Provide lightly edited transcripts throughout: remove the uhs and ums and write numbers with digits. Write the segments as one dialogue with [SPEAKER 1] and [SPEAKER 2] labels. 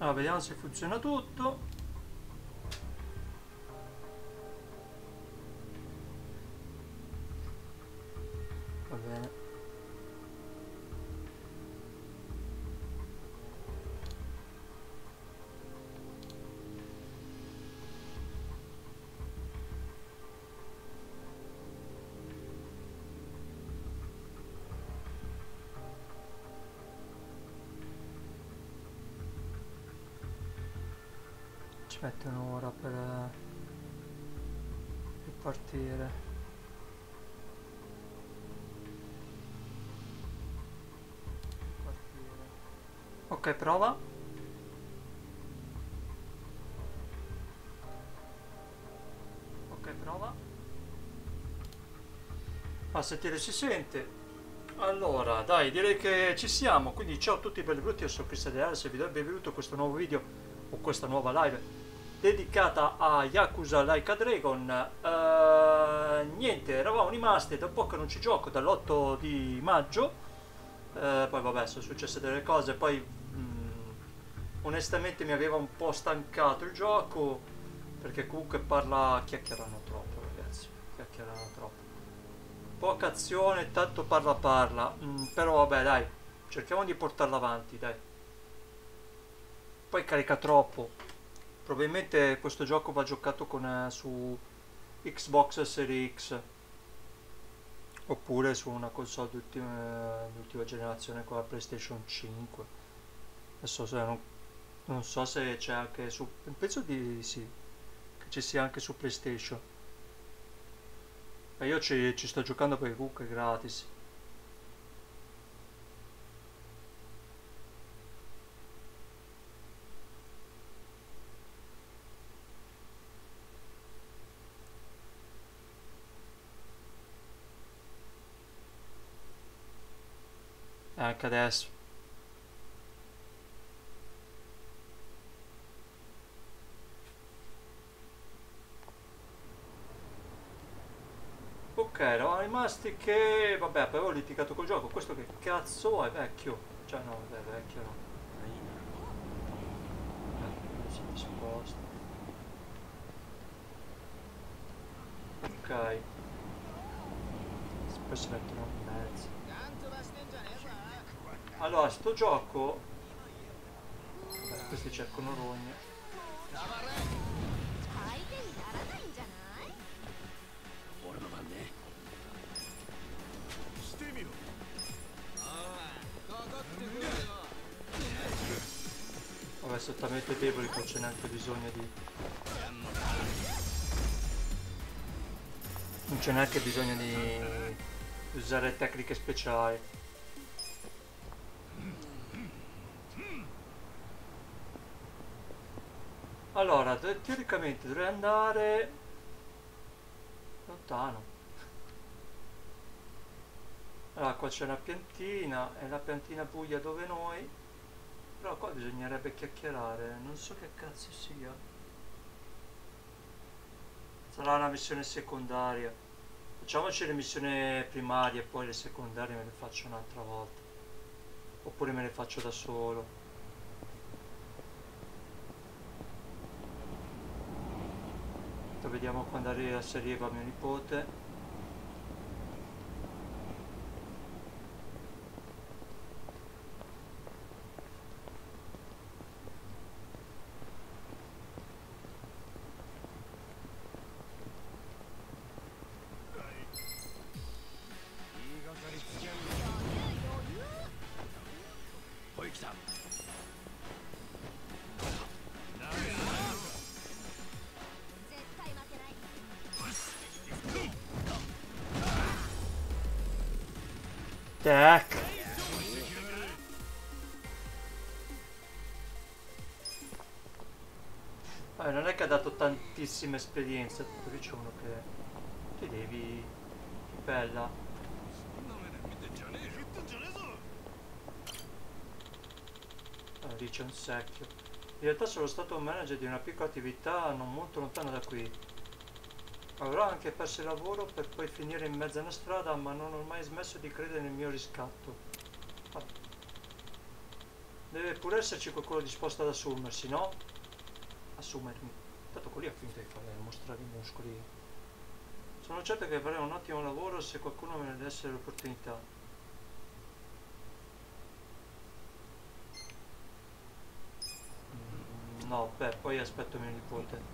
[SPEAKER 1] Allora, vediamo se funziona tutto. Va bene. Ci mette un'ora per partire. Ok, prova. Ok, prova. A sentire si sente. Allora, dai, direi che ci siamo. Quindi ciao a tutti belli brutti, io sono Cristian Deal, se vi do il benvenuto a questo nuovo video o questa nuova live dedicata a Yakuza Like a Dragon. Niente, eravamo rimasti, da un po' che non ci gioco, dall'8 di maggio. Poi vabbè, sono successe delle cose, poi onestamente mi aveva un po' stancato il gioco, perché comunque chiacchierano troppo ragazzi, chiacchierano troppo. Poca azione, tanto parla. Però vabbè dai, cerchiamo di portarla avanti, dai. Poi carica troppo. Probabilmente questo gioco va giocato su Xbox Series X oppure su una console d'ultima generazione con la PlayStation 5. Adesso non so se c'è anche su... Penso di sì, che ci sia anche su PlayStation. Ma io ci sto giocando perché comunque è gratis. Anche adesso. Ok, eravamo rimasti che... Vabbè, poi avevo litigato col gioco. Questo che cazzo è vecchio? Cioè no, vabbè, vecchio no. Si disposta. Ok. Poi si mettono in mezzo. Allora, sto gioco... Vabbè, questi cercano rogne. Vabbè, sono talmente deboli che non c'è neanche bisogno di... Non c'è neanche bisogno di usare tecniche speciali. Allora, teoricamente dovrei andare lontano. Allora, qua c'è una piantina, è la piantina buia dove noi. Però qua bisognerebbe chiacchierare, non so che cazzo sia. Sarà una missione secondaria. Facciamoci le missioni primarie e poi le secondarie me le faccio un'altra volta. Oppure me le faccio da solo. Vediamo quando si arriva mio nipote. Tac. Non è che ha dato tantissima esperienza, qui c'è uno che ti devi... bella. Lì c'è un secchio. In realtà sono stato un manager di una piccola attività non molto lontana da qui. Avrò anche perso il lavoro per poi finire in mezzo a una strada, ma non ho mai smesso di credere nel mio riscatto. Deve pure esserci qualcuno disposto ad assumersi, no? Assumermi. Tanto quelli ha finito di fare mostrare i muscoli. Sono certo che farei un ottimo lavoro se qualcuno me ne desse l'opportunità. No, beh, poi aspetto mio nipote.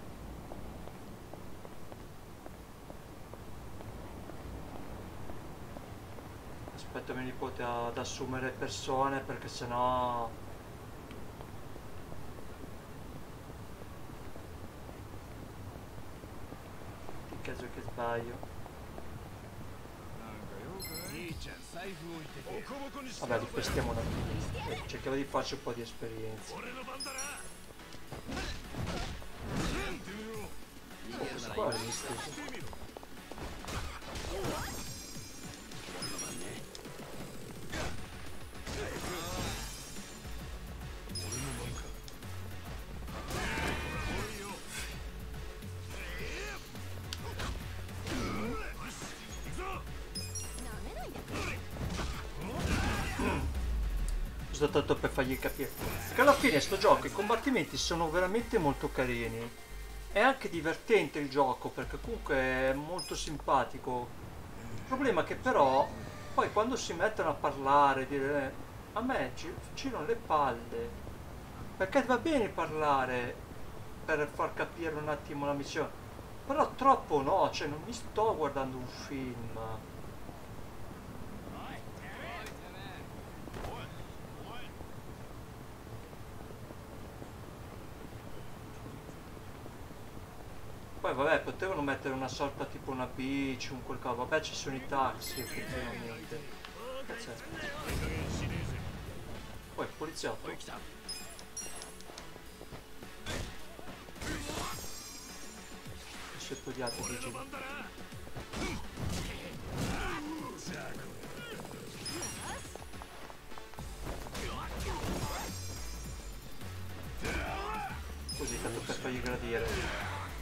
[SPEAKER 1] Aspetto mio nipote ad assumere persone perché sennò... Che caso che sbaglio. Vabbè, li pestiamo un attimo. Cerchiamo di farci un po' di esperienza. Oh, questo qua è misterioso. Tanto per fargli capire che alla fine sto gioco, i combattimenti sono veramente molto carini. È anche divertente il gioco perché comunque è molto simpatico. Il problema è che però poi quando si mettono a parlare dire a me girano le palle, perché va bene parlare per far capire un attimo la missione, però troppo no, cioè non mi sto guardando un film. Poi vabbè, potevano mettere una sorta tipo una bici, un qualcosa. Vabbè, ci sono i taxi effettivamente. Cazzo è? Poi il poliziotto. I suoi podiati vigili. Così, tanto per fargli gradire.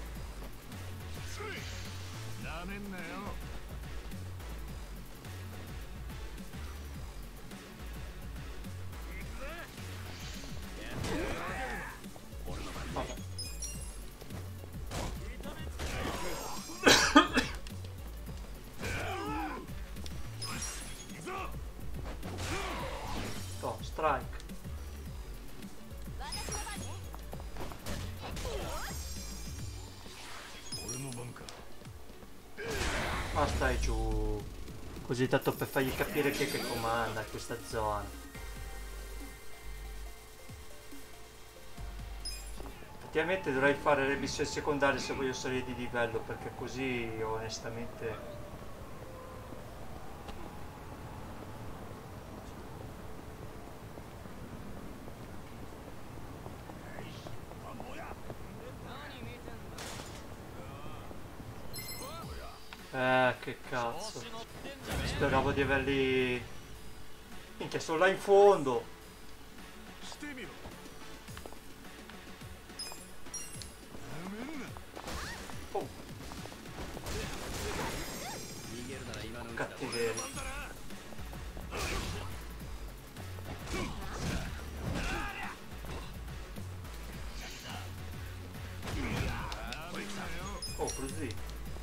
[SPEAKER 1] Vabbè. Oh, strike. Ma stai giù. Così tanto per fargli capire che comanda questa zona. Effettivamente dovrei fare le missioni secondarie se voglio salire di livello, perché così onestamente... che cazzo. Speravo di averli... Minchia, sono là in fondo. Oh. Cattiveria. Oh, così.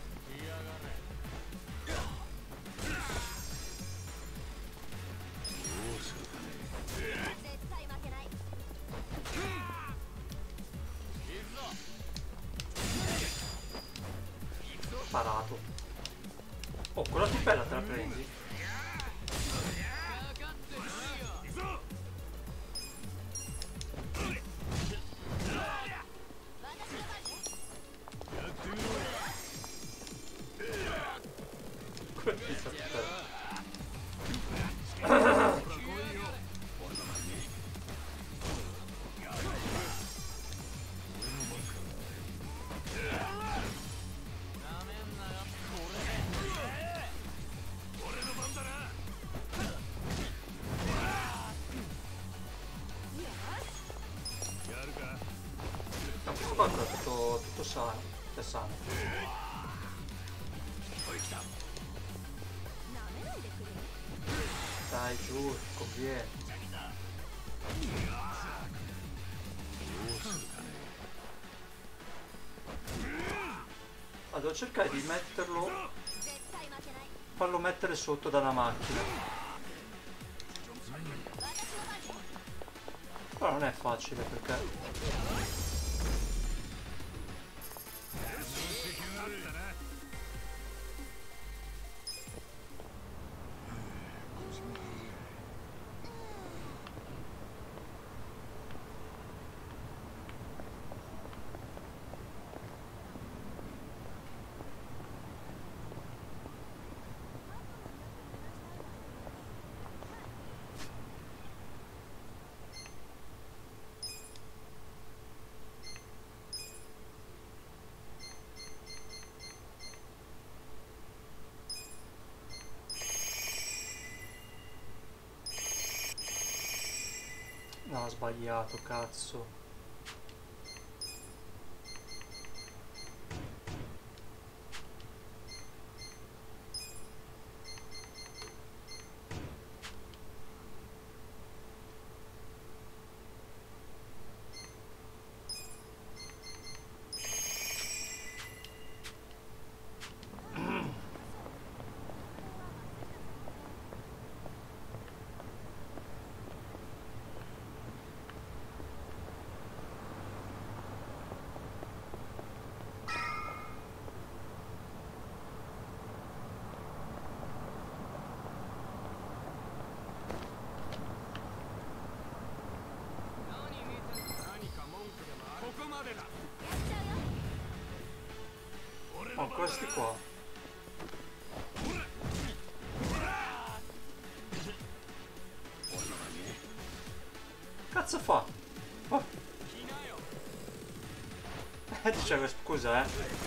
[SPEAKER 1] Parato. Oh, quella più bella te la prendi? Questa più bella. Guarda, tutto sano, è sano. Dai giù, conviene. Ah, devo cercare di metterlo, farlo mettere sotto dalla macchina. Però non è facile perché... No, ho sbagliato, cazzo. Oh, questi qua. Cazzo fa? Oh. Dice, scusa,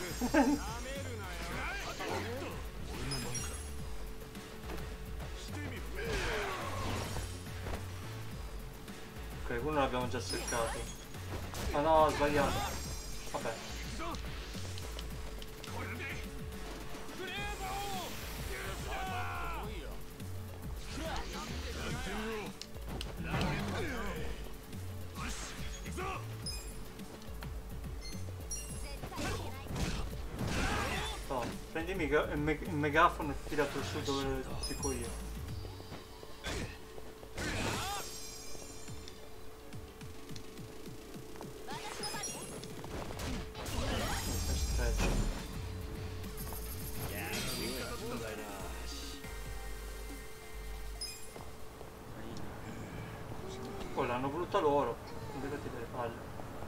[SPEAKER 1] Ok, uno l'abbiamo già seccato. Ah no, ho sbagliato. Vabbè. No, prendi il megafono e filato su dove dico io. Poi l'hanno voluta loro, non vedete delle palle.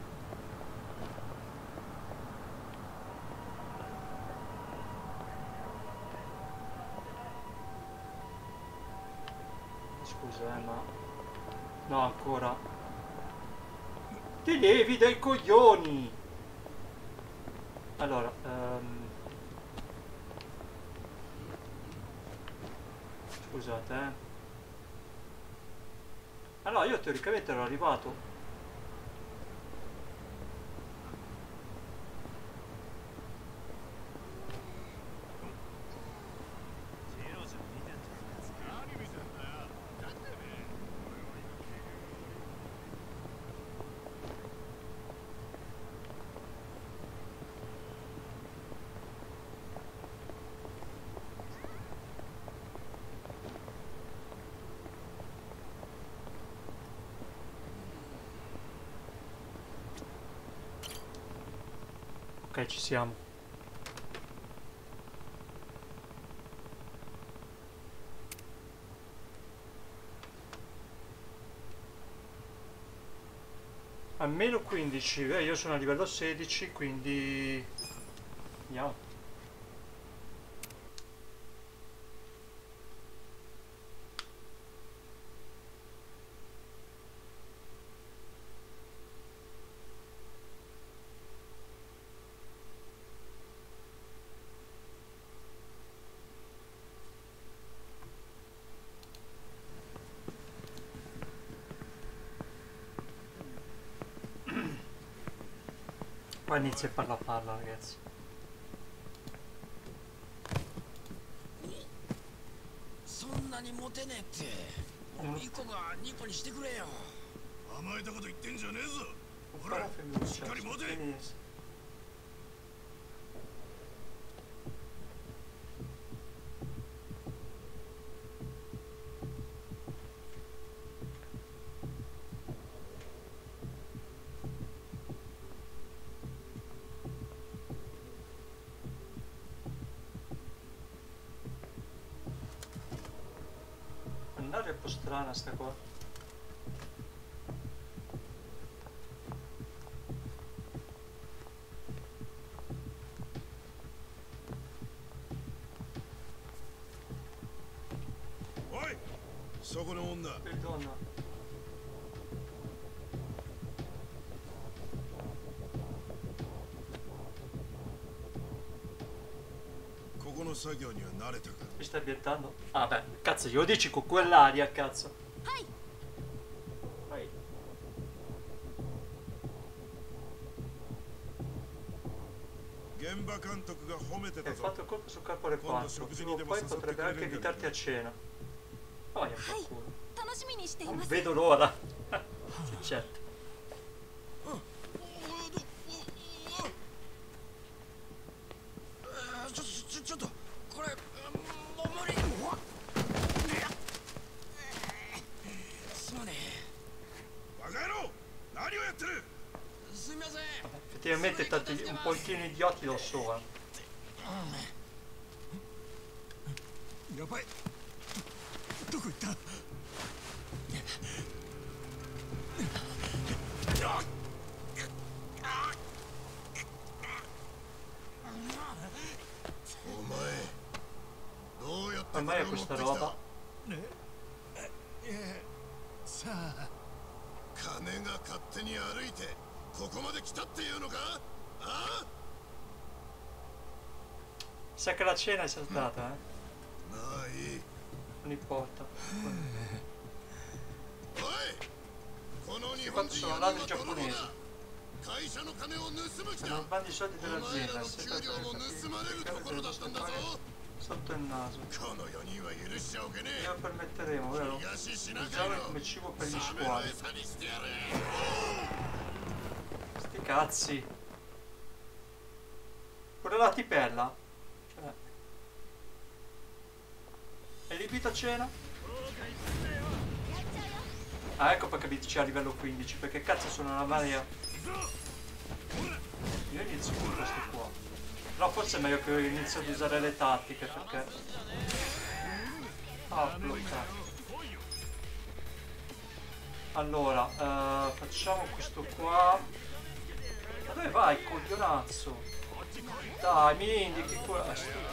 [SPEAKER 1] Scusa, ma... No, ancora. Ti levi dai coglioni! Allora, scusate, Allora, io teoricamente ero arrivato. Ok, ci siamo. Almeno 15, io sono a livello 16, quindi... Andiamo. Poi inizia a parla, ragazzi.
[SPEAKER 2] そんなにモテねえってもう1個が2個にしてくれよ甘えたこと言ってんじゃねえぞ。ほ
[SPEAKER 1] Fare
[SPEAKER 2] ら
[SPEAKER 1] femminuccia,
[SPEAKER 2] しっかり持て。
[SPEAKER 1] femminile. Andare è un po' strana sta cosa.
[SPEAKER 2] おいそこの女。
[SPEAKER 1] Che donna.
[SPEAKER 2] ここの作業には慣れたか。
[SPEAKER 1] Mi stai ambientando? Ah beh, cazzo, glielo dici con quell'aria, cazzo.
[SPEAKER 3] はい。
[SPEAKER 1] Vai.
[SPEAKER 2] 現場監督が褒めてた
[SPEAKER 1] Hai
[SPEAKER 2] ぞ。
[SPEAKER 1] fatto il colpo sul corpo reparto. Prima o poi potrebbe anche invitarti a cena. Oh, gli fa culo.
[SPEAKER 3] 楽しみにしてい
[SPEAKER 1] Non
[SPEAKER 3] ます。
[SPEAKER 1] vedo l'ora. Sì, certo.
[SPEAKER 2] ちょっとこれもう無理。すまねえ。バカ野郎何をやってる。すみません。
[SPEAKER 1] Effettivamente tanti, un pochino idioti lo sono.
[SPEAKER 2] やばい。どこ行った。お前どうやって
[SPEAKER 1] Ormai è questa roba.
[SPEAKER 2] さあ金が勝手に歩いてここまで来たっていうのか。ああ
[SPEAKER 1] Sa che la cena è saltata, eh?
[SPEAKER 2] まあいい。
[SPEAKER 1] Non importa.
[SPEAKER 2] おいこの日
[SPEAKER 1] Questi
[SPEAKER 2] 本
[SPEAKER 1] quanti
[SPEAKER 2] 人
[SPEAKER 1] sono
[SPEAKER 2] 4
[SPEAKER 1] ladri
[SPEAKER 2] 人は泥棒
[SPEAKER 1] giapponesi.
[SPEAKER 2] だ。会社の金を盗む気だ。
[SPEAKER 1] Non vanno i soldi
[SPEAKER 2] お前ら
[SPEAKER 1] dell'azienda.
[SPEAKER 2] の
[SPEAKER 1] Se
[SPEAKER 2] 給
[SPEAKER 1] tanto
[SPEAKER 2] 料も盗まれるところだったんだぞ。
[SPEAKER 1] sotto il naso.
[SPEAKER 2] この4人は許しちゃおけね
[SPEAKER 1] Glielo permetteremo, vero?
[SPEAKER 2] え。東シナ海
[SPEAKER 1] Usiamo
[SPEAKER 2] の
[SPEAKER 1] come cibo per gli
[SPEAKER 2] サメの
[SPEAKER 1] squali.
[SPEAKER 2] 餌にしてやれ。
[SPEAKER 1] Sti cazzi. Pure la tipella. Cioè. Hai riempito a cena? Ah, ecco perché mi dice a livello 15, perché cazzo sono una marea. Io inizio con questo qua. Però forse è meglio che io inizio ad usare le tattiche, perché... Ah, bloccato. Allora, facciamo questo qua. Ma dove vai, coglionazzo? Dai, mi indichi questo.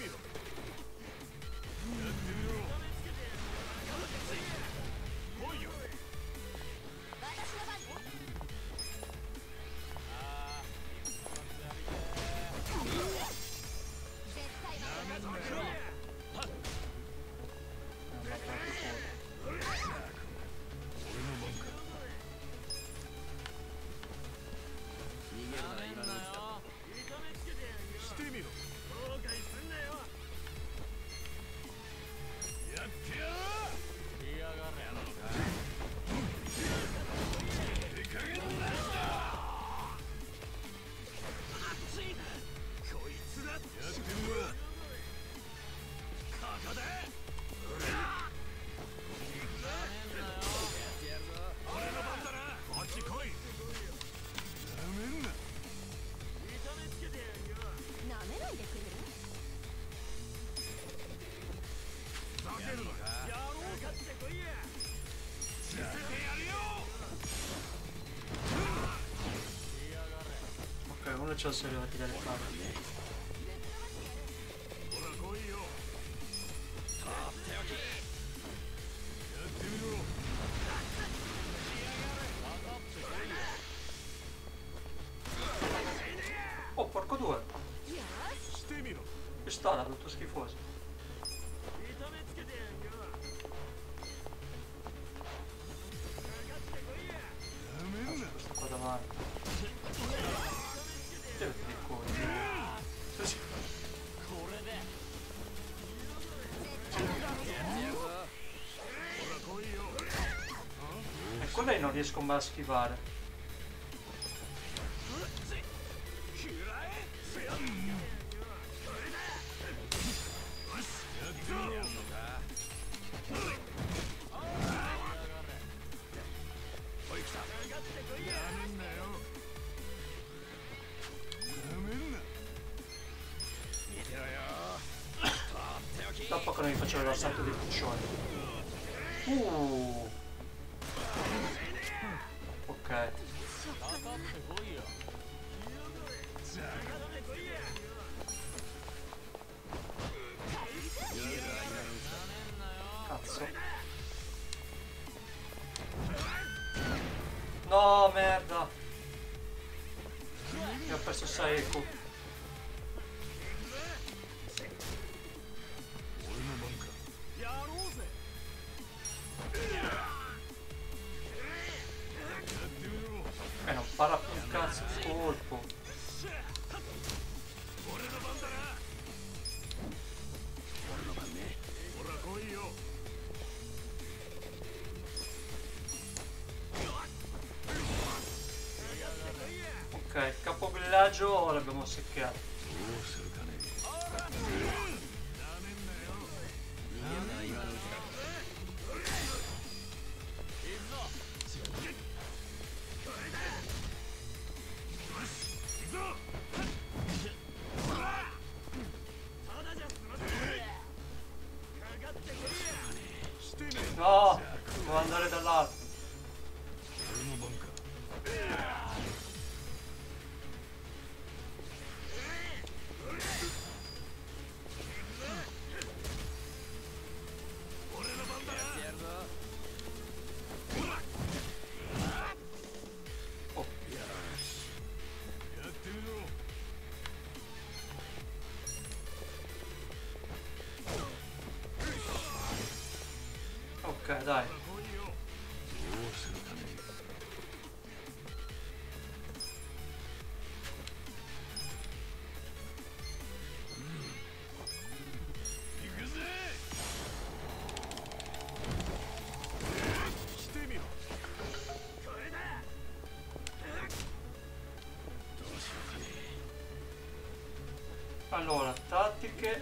[SPEAKER 1] Ok, uno ce lo sono arrivati dalle parti. Oh, porco due! Pistola, tutto schifoso. Questo qua davanti. Che piccolo. E con lei non riesco mai a schivare. Dopo che non mi facevo l'assalto dei piccioni. Ok. Cazzo. No, merda. Mi ho perso Saeku. Non para più un cazzo di colpo. Ok, capovillaggio l'abbiamo seccato. No, devo andare dall'alto. Ok, dai. Allora, tattiche.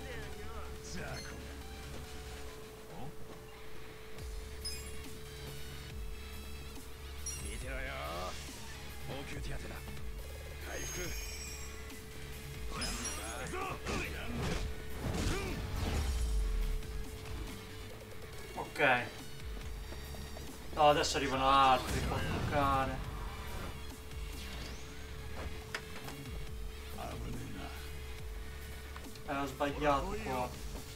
[SPEAKER 1] Ok. No, adesso arrivano altri, porco cane. Ho sbagliato qua.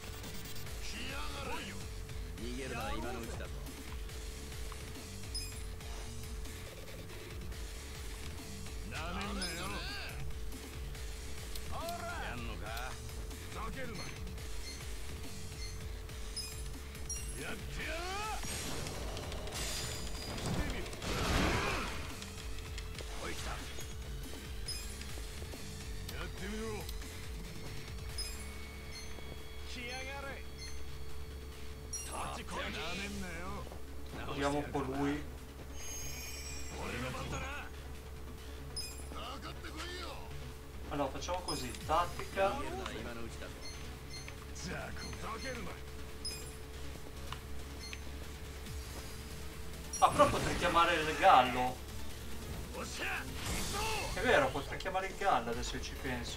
[SPEAKER 1] Proviamo un po' lui. Allora facciamo così, tattica. Ah, però potrei chiamare il gallo. È vero, potrei chiamare il gallo adesso che ci penso.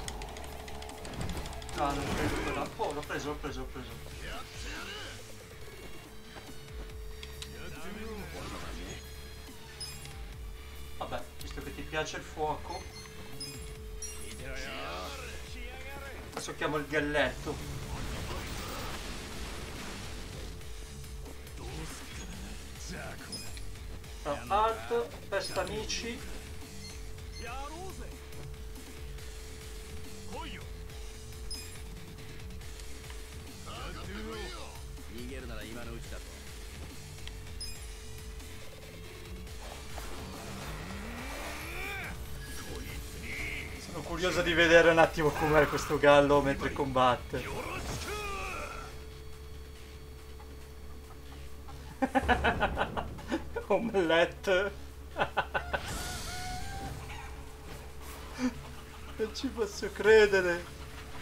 [SPEAKER 1] Ah, non credo quella. Oh, l'ho preso. Vabbè, visto che ti piace il fuoco, adesso chiamo il galletto. Alt, festa amici. Sono curioso di vedere un attimo com'è questo gallo mentre combatte. Omelette. Non ci posso credere.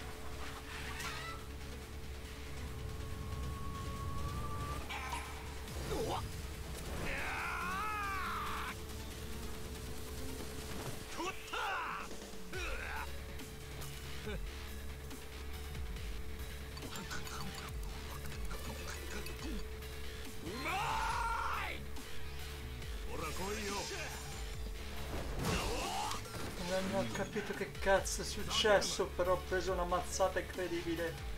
[SPEAKER 1] Non ho capito che cazzo è successo, però ho preso una mazzata incredibile.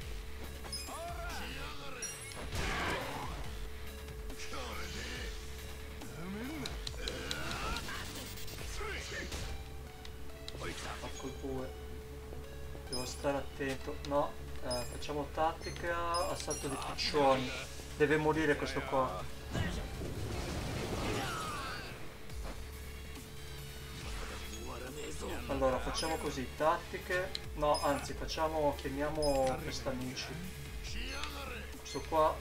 [SPEAKER 1] Porco il bue. Devo stare attento. No, facciamo tattica, assalto di piccioni. Deve morire questo qua. Allora, facciamo così, tattiche. No, anzi, chiamiamo quest'amici. Questo qua.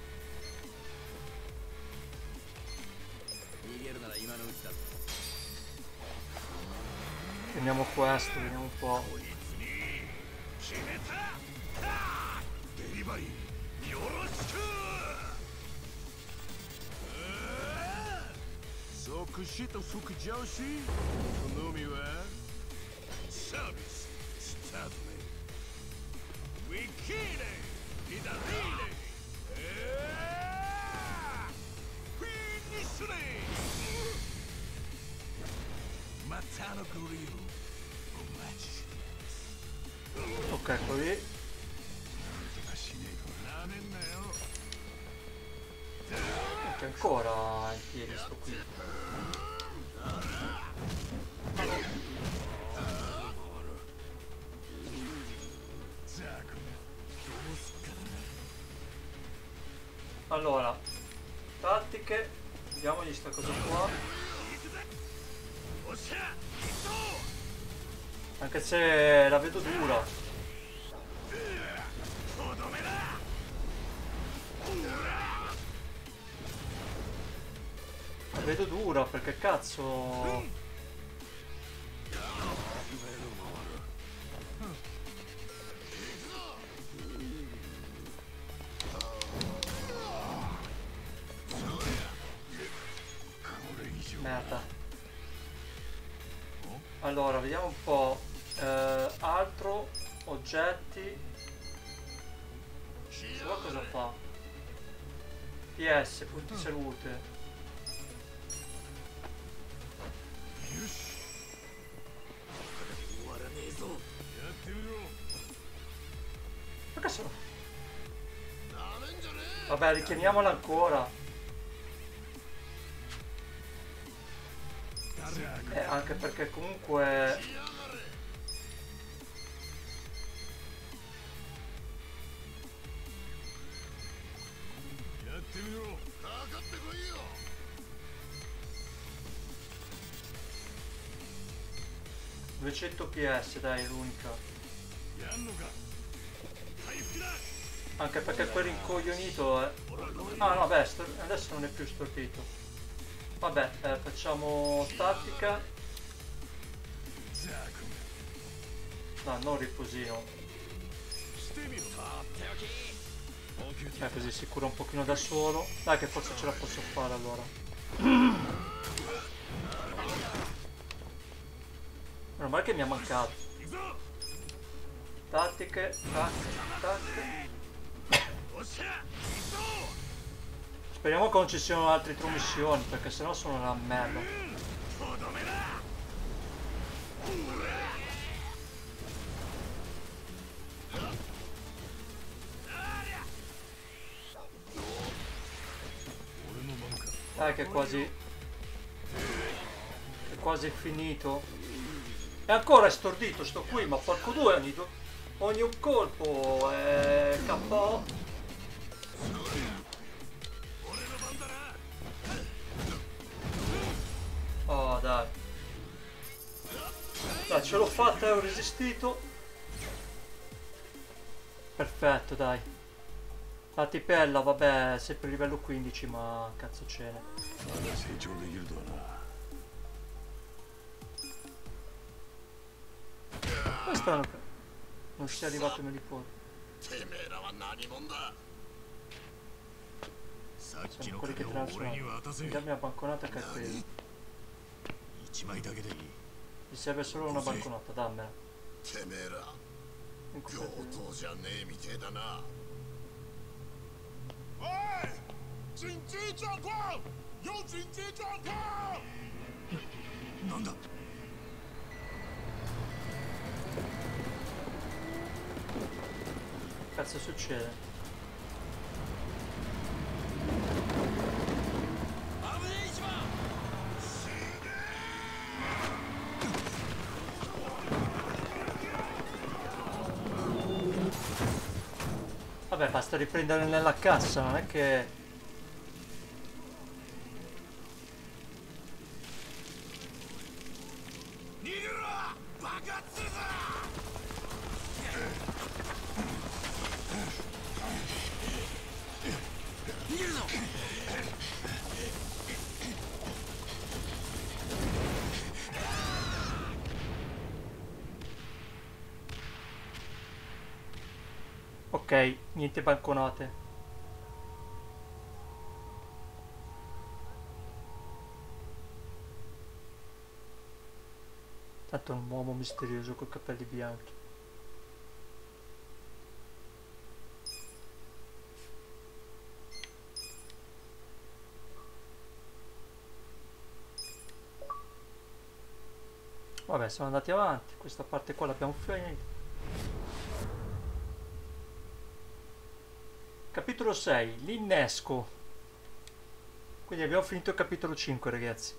[SPEAKER 1] Chiamiamo questo, vediamo un po'. Ok, così. Che ancora in piedi sto qui. Allora, tattiche, diamogli sta cosa qua. Anche se la vedo dura. La vedo dura perché cazzo. Merda. Allora, vediamo un po'. Altro, oggetti. Qua cosa fa? PS, punti salute. Perché sono? Vabbè, richiamiamola ancora. Anche perché comunque $200 PS, dai, è l'unica. Anche perché quel rincoglionito è... Ah no, beh, adesso non è più stordito. Vabbè, facciamo tattica. No, non riposino. Così si cura un pochino da solo. Dai che forse ce la posso fare allora. Meno male che mi ha mancato. Tattiche, tattiche, tattiche. Speriamo che non ci siano altre missioni, perché sennò sono una merda. Dai che è quasi finito. E ancora è stordito sto qui, ma porco due ogni un colpo è KO. Oh dai. Dai, ce l'ho fatta e ho resistito. Perfetto, dai. La tipella, vabbè, sempre livello 15, ma cazzo ce n'è. Come stanno? Non sia arrivato mio nipote. Siamo quelli che trasformano. Dammi una banconata che è preso. Gli serve solo una banconata, dammela. Cazzo succede? Vabbè, basta riprendere nella cassa, non è che... Ok, niente banconate. Tanto è un uomo misterioso con i capelli bianchi. Vabbè, siamo andati avanti. Questa parte qua l'abbiamo finita. Capitolo 6, l'innesco. Quindi abbiamo finito il capitolo 5, ragazzi.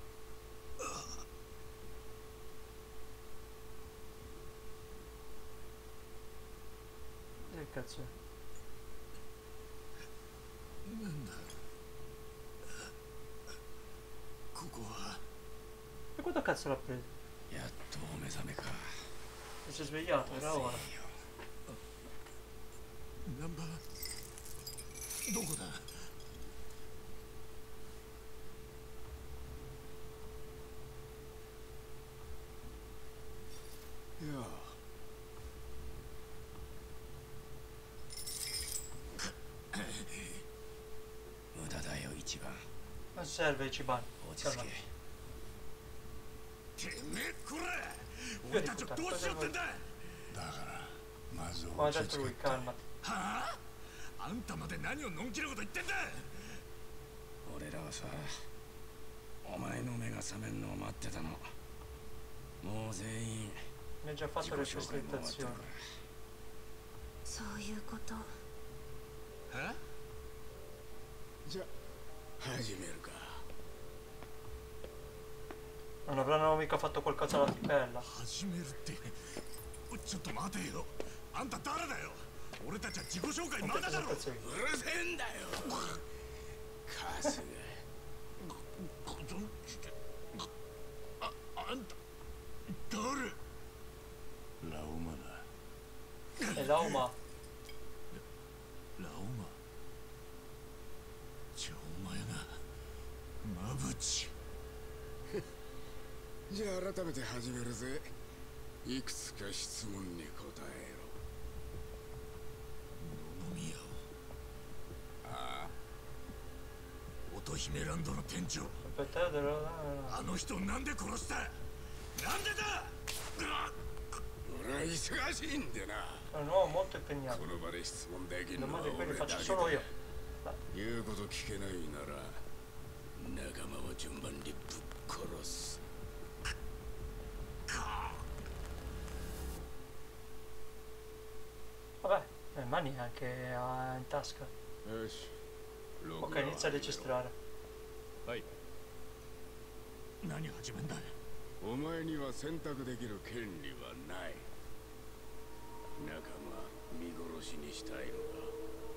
[SPEAKER 1] Che cazzo è? E quanto cazzo l'ha preso? Si è svegliato, era ora.
[SPEAKER 2] どこだいや無駄だよ一番
[SPEAKER 1] Non serve Ichiban.
[SPEAKER 2] 落ち着けてめえこら俺たちをどうしようってんだだからまず落ち着け
[SPEAKER 1] calmati.
[SPEAKER 2] はああんたまで何をのんきなこと言ってんだ俺らはさお前の目が覚めんのを待ってたのもう全員
[SPEAKER 1] Mi ha già fatto le presentazioni.
[SPEAKER 3] そういうこと
[SPEAKER 2] えじゃ始めるか
[SPEAKER 1] Non avranno mica fatto qualcosa alla tipella.
[SPEAKER 2] 始めるってちょっと待てよあんた誰だよ俺たちは自己紹介まだだろうるせえんだよカスがご存知であんた誰ラオマだ
[SPEAKER 1] E Lauma.
[SPEAKER 2] ラオマじゃあお前がマブチじゃあ改めて始めるぜいくつか質問に答えろ野々宮をああ乙姫ランドの店長あの人をなんで殺したなんでだ俺は忙しいんでな
[SPEAKER 1] No, molto impegnato.
[SPEAKER 2] この場で質問できるのは
[SPEAKER 1] Domande quelli
[SPEAKER 2] 俺だ
[SPEAKER 1] faccio
[SPEAKER 2] け
[SPEAKER 1] solo
[SPEAKER 2] だ
[SPEAKER 1] io.
[SPEAKER 2] 言うこと聞けないなら仲間は順番にぶっ殺す。
[SPEAKER 1] Vabbè, Mani anche ha in tasca. Ok, inizia a registrare.
[SPEAKER 2] はい。何始めんだ。お前には選択できる権利はない。仲間見殺しにしたいのか。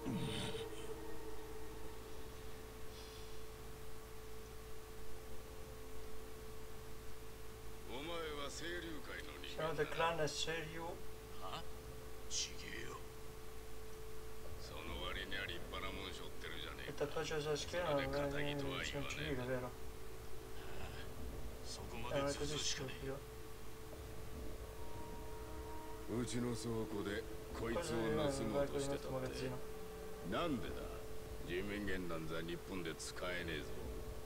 [SPEAKER 2] お前は清流会の人間
[SPEAKER 1] Sono del clan Seiryu.
[SPEAKER 2] は？ちげえよ。その割には立派なもん背負ってるじゃねえ
[SPEAKER 1] Il
[SPEAKER 2] か。
[SPEAKER 1] tatuaggio sulla schiena non è un civile, vero?
[SPEAKER 2] そこま
[SPEAKER 1] Non
[SPEAKER 2] で
[SPEAKER 1] è
[SPEAKER 2] ず
[SPEAKER 1] così
[SPEAKER 2] うしかねえ。
[SPEAKER 1] stupido.
[SPEAKER 2] うちの倉庫でこいつ
[SPEAKER 1] Cosa
[SPEAKER 2] を
[SPEAKER 1] io
[SPEAKER 2] 盗
[SPEAKER 1] non
[SPEAKER 2] もう
[SPEAKER 1] vai
[SPEAKER 2] と
[SPEAKER 1] con il
[SPEAKER 2] してた
[SPEAKER 1] nostro
[SPEAKER 2] って。
[SPEAKER 1] magazzino?
[SPEAKER 2] なんでだ。人民元なんざ日本で使えねえぞ。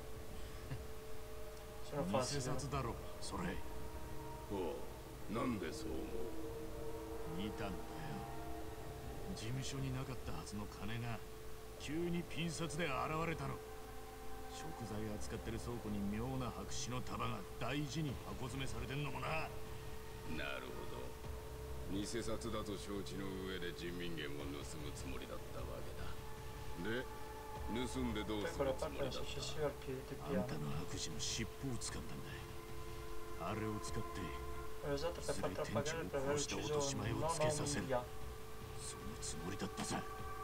[SPEAKER 1] Sono
[SPEAKER 3] 偽
[SPEAKER 1] falsi.
[SPEAKER 3] 札だろそれ。
[SPEAKER 2] おう、なんでそう思う。
[SPEAKER 3] 見たんだよ。事務所になかったはずの金が急にピン札で現れたの。食材扱ってる倉庫に妙な白紙の束が大事に箱詰めされてんのもな。
[SPEAKER 2] なるほど。偽札だと承知の上で人民元を盗むつもりだったわけだ。で、盗んでどう
[SPEAKER 1] Per
[SPEAKER 2] す
[SPEAKER 1] quella
[SPEAKER 2] るつも
[SPEAKER 1] parte
[SPEAKER 2] り
[SPEAKER 1] la
[SPEAKER 2] だった。
[SPEAKER 1] successiva al piede del
[SPEAKER 3] あんた
[SPEAKER 1] piano.
[SPEAKER 3] の悪事の尻尾を掴んだんだ。あれを使って
[SPEAKER 1] L'ho usato per far trapagare per aver ucciso Nono Mia.
[SPEAKER 3] そのつもりだったさ。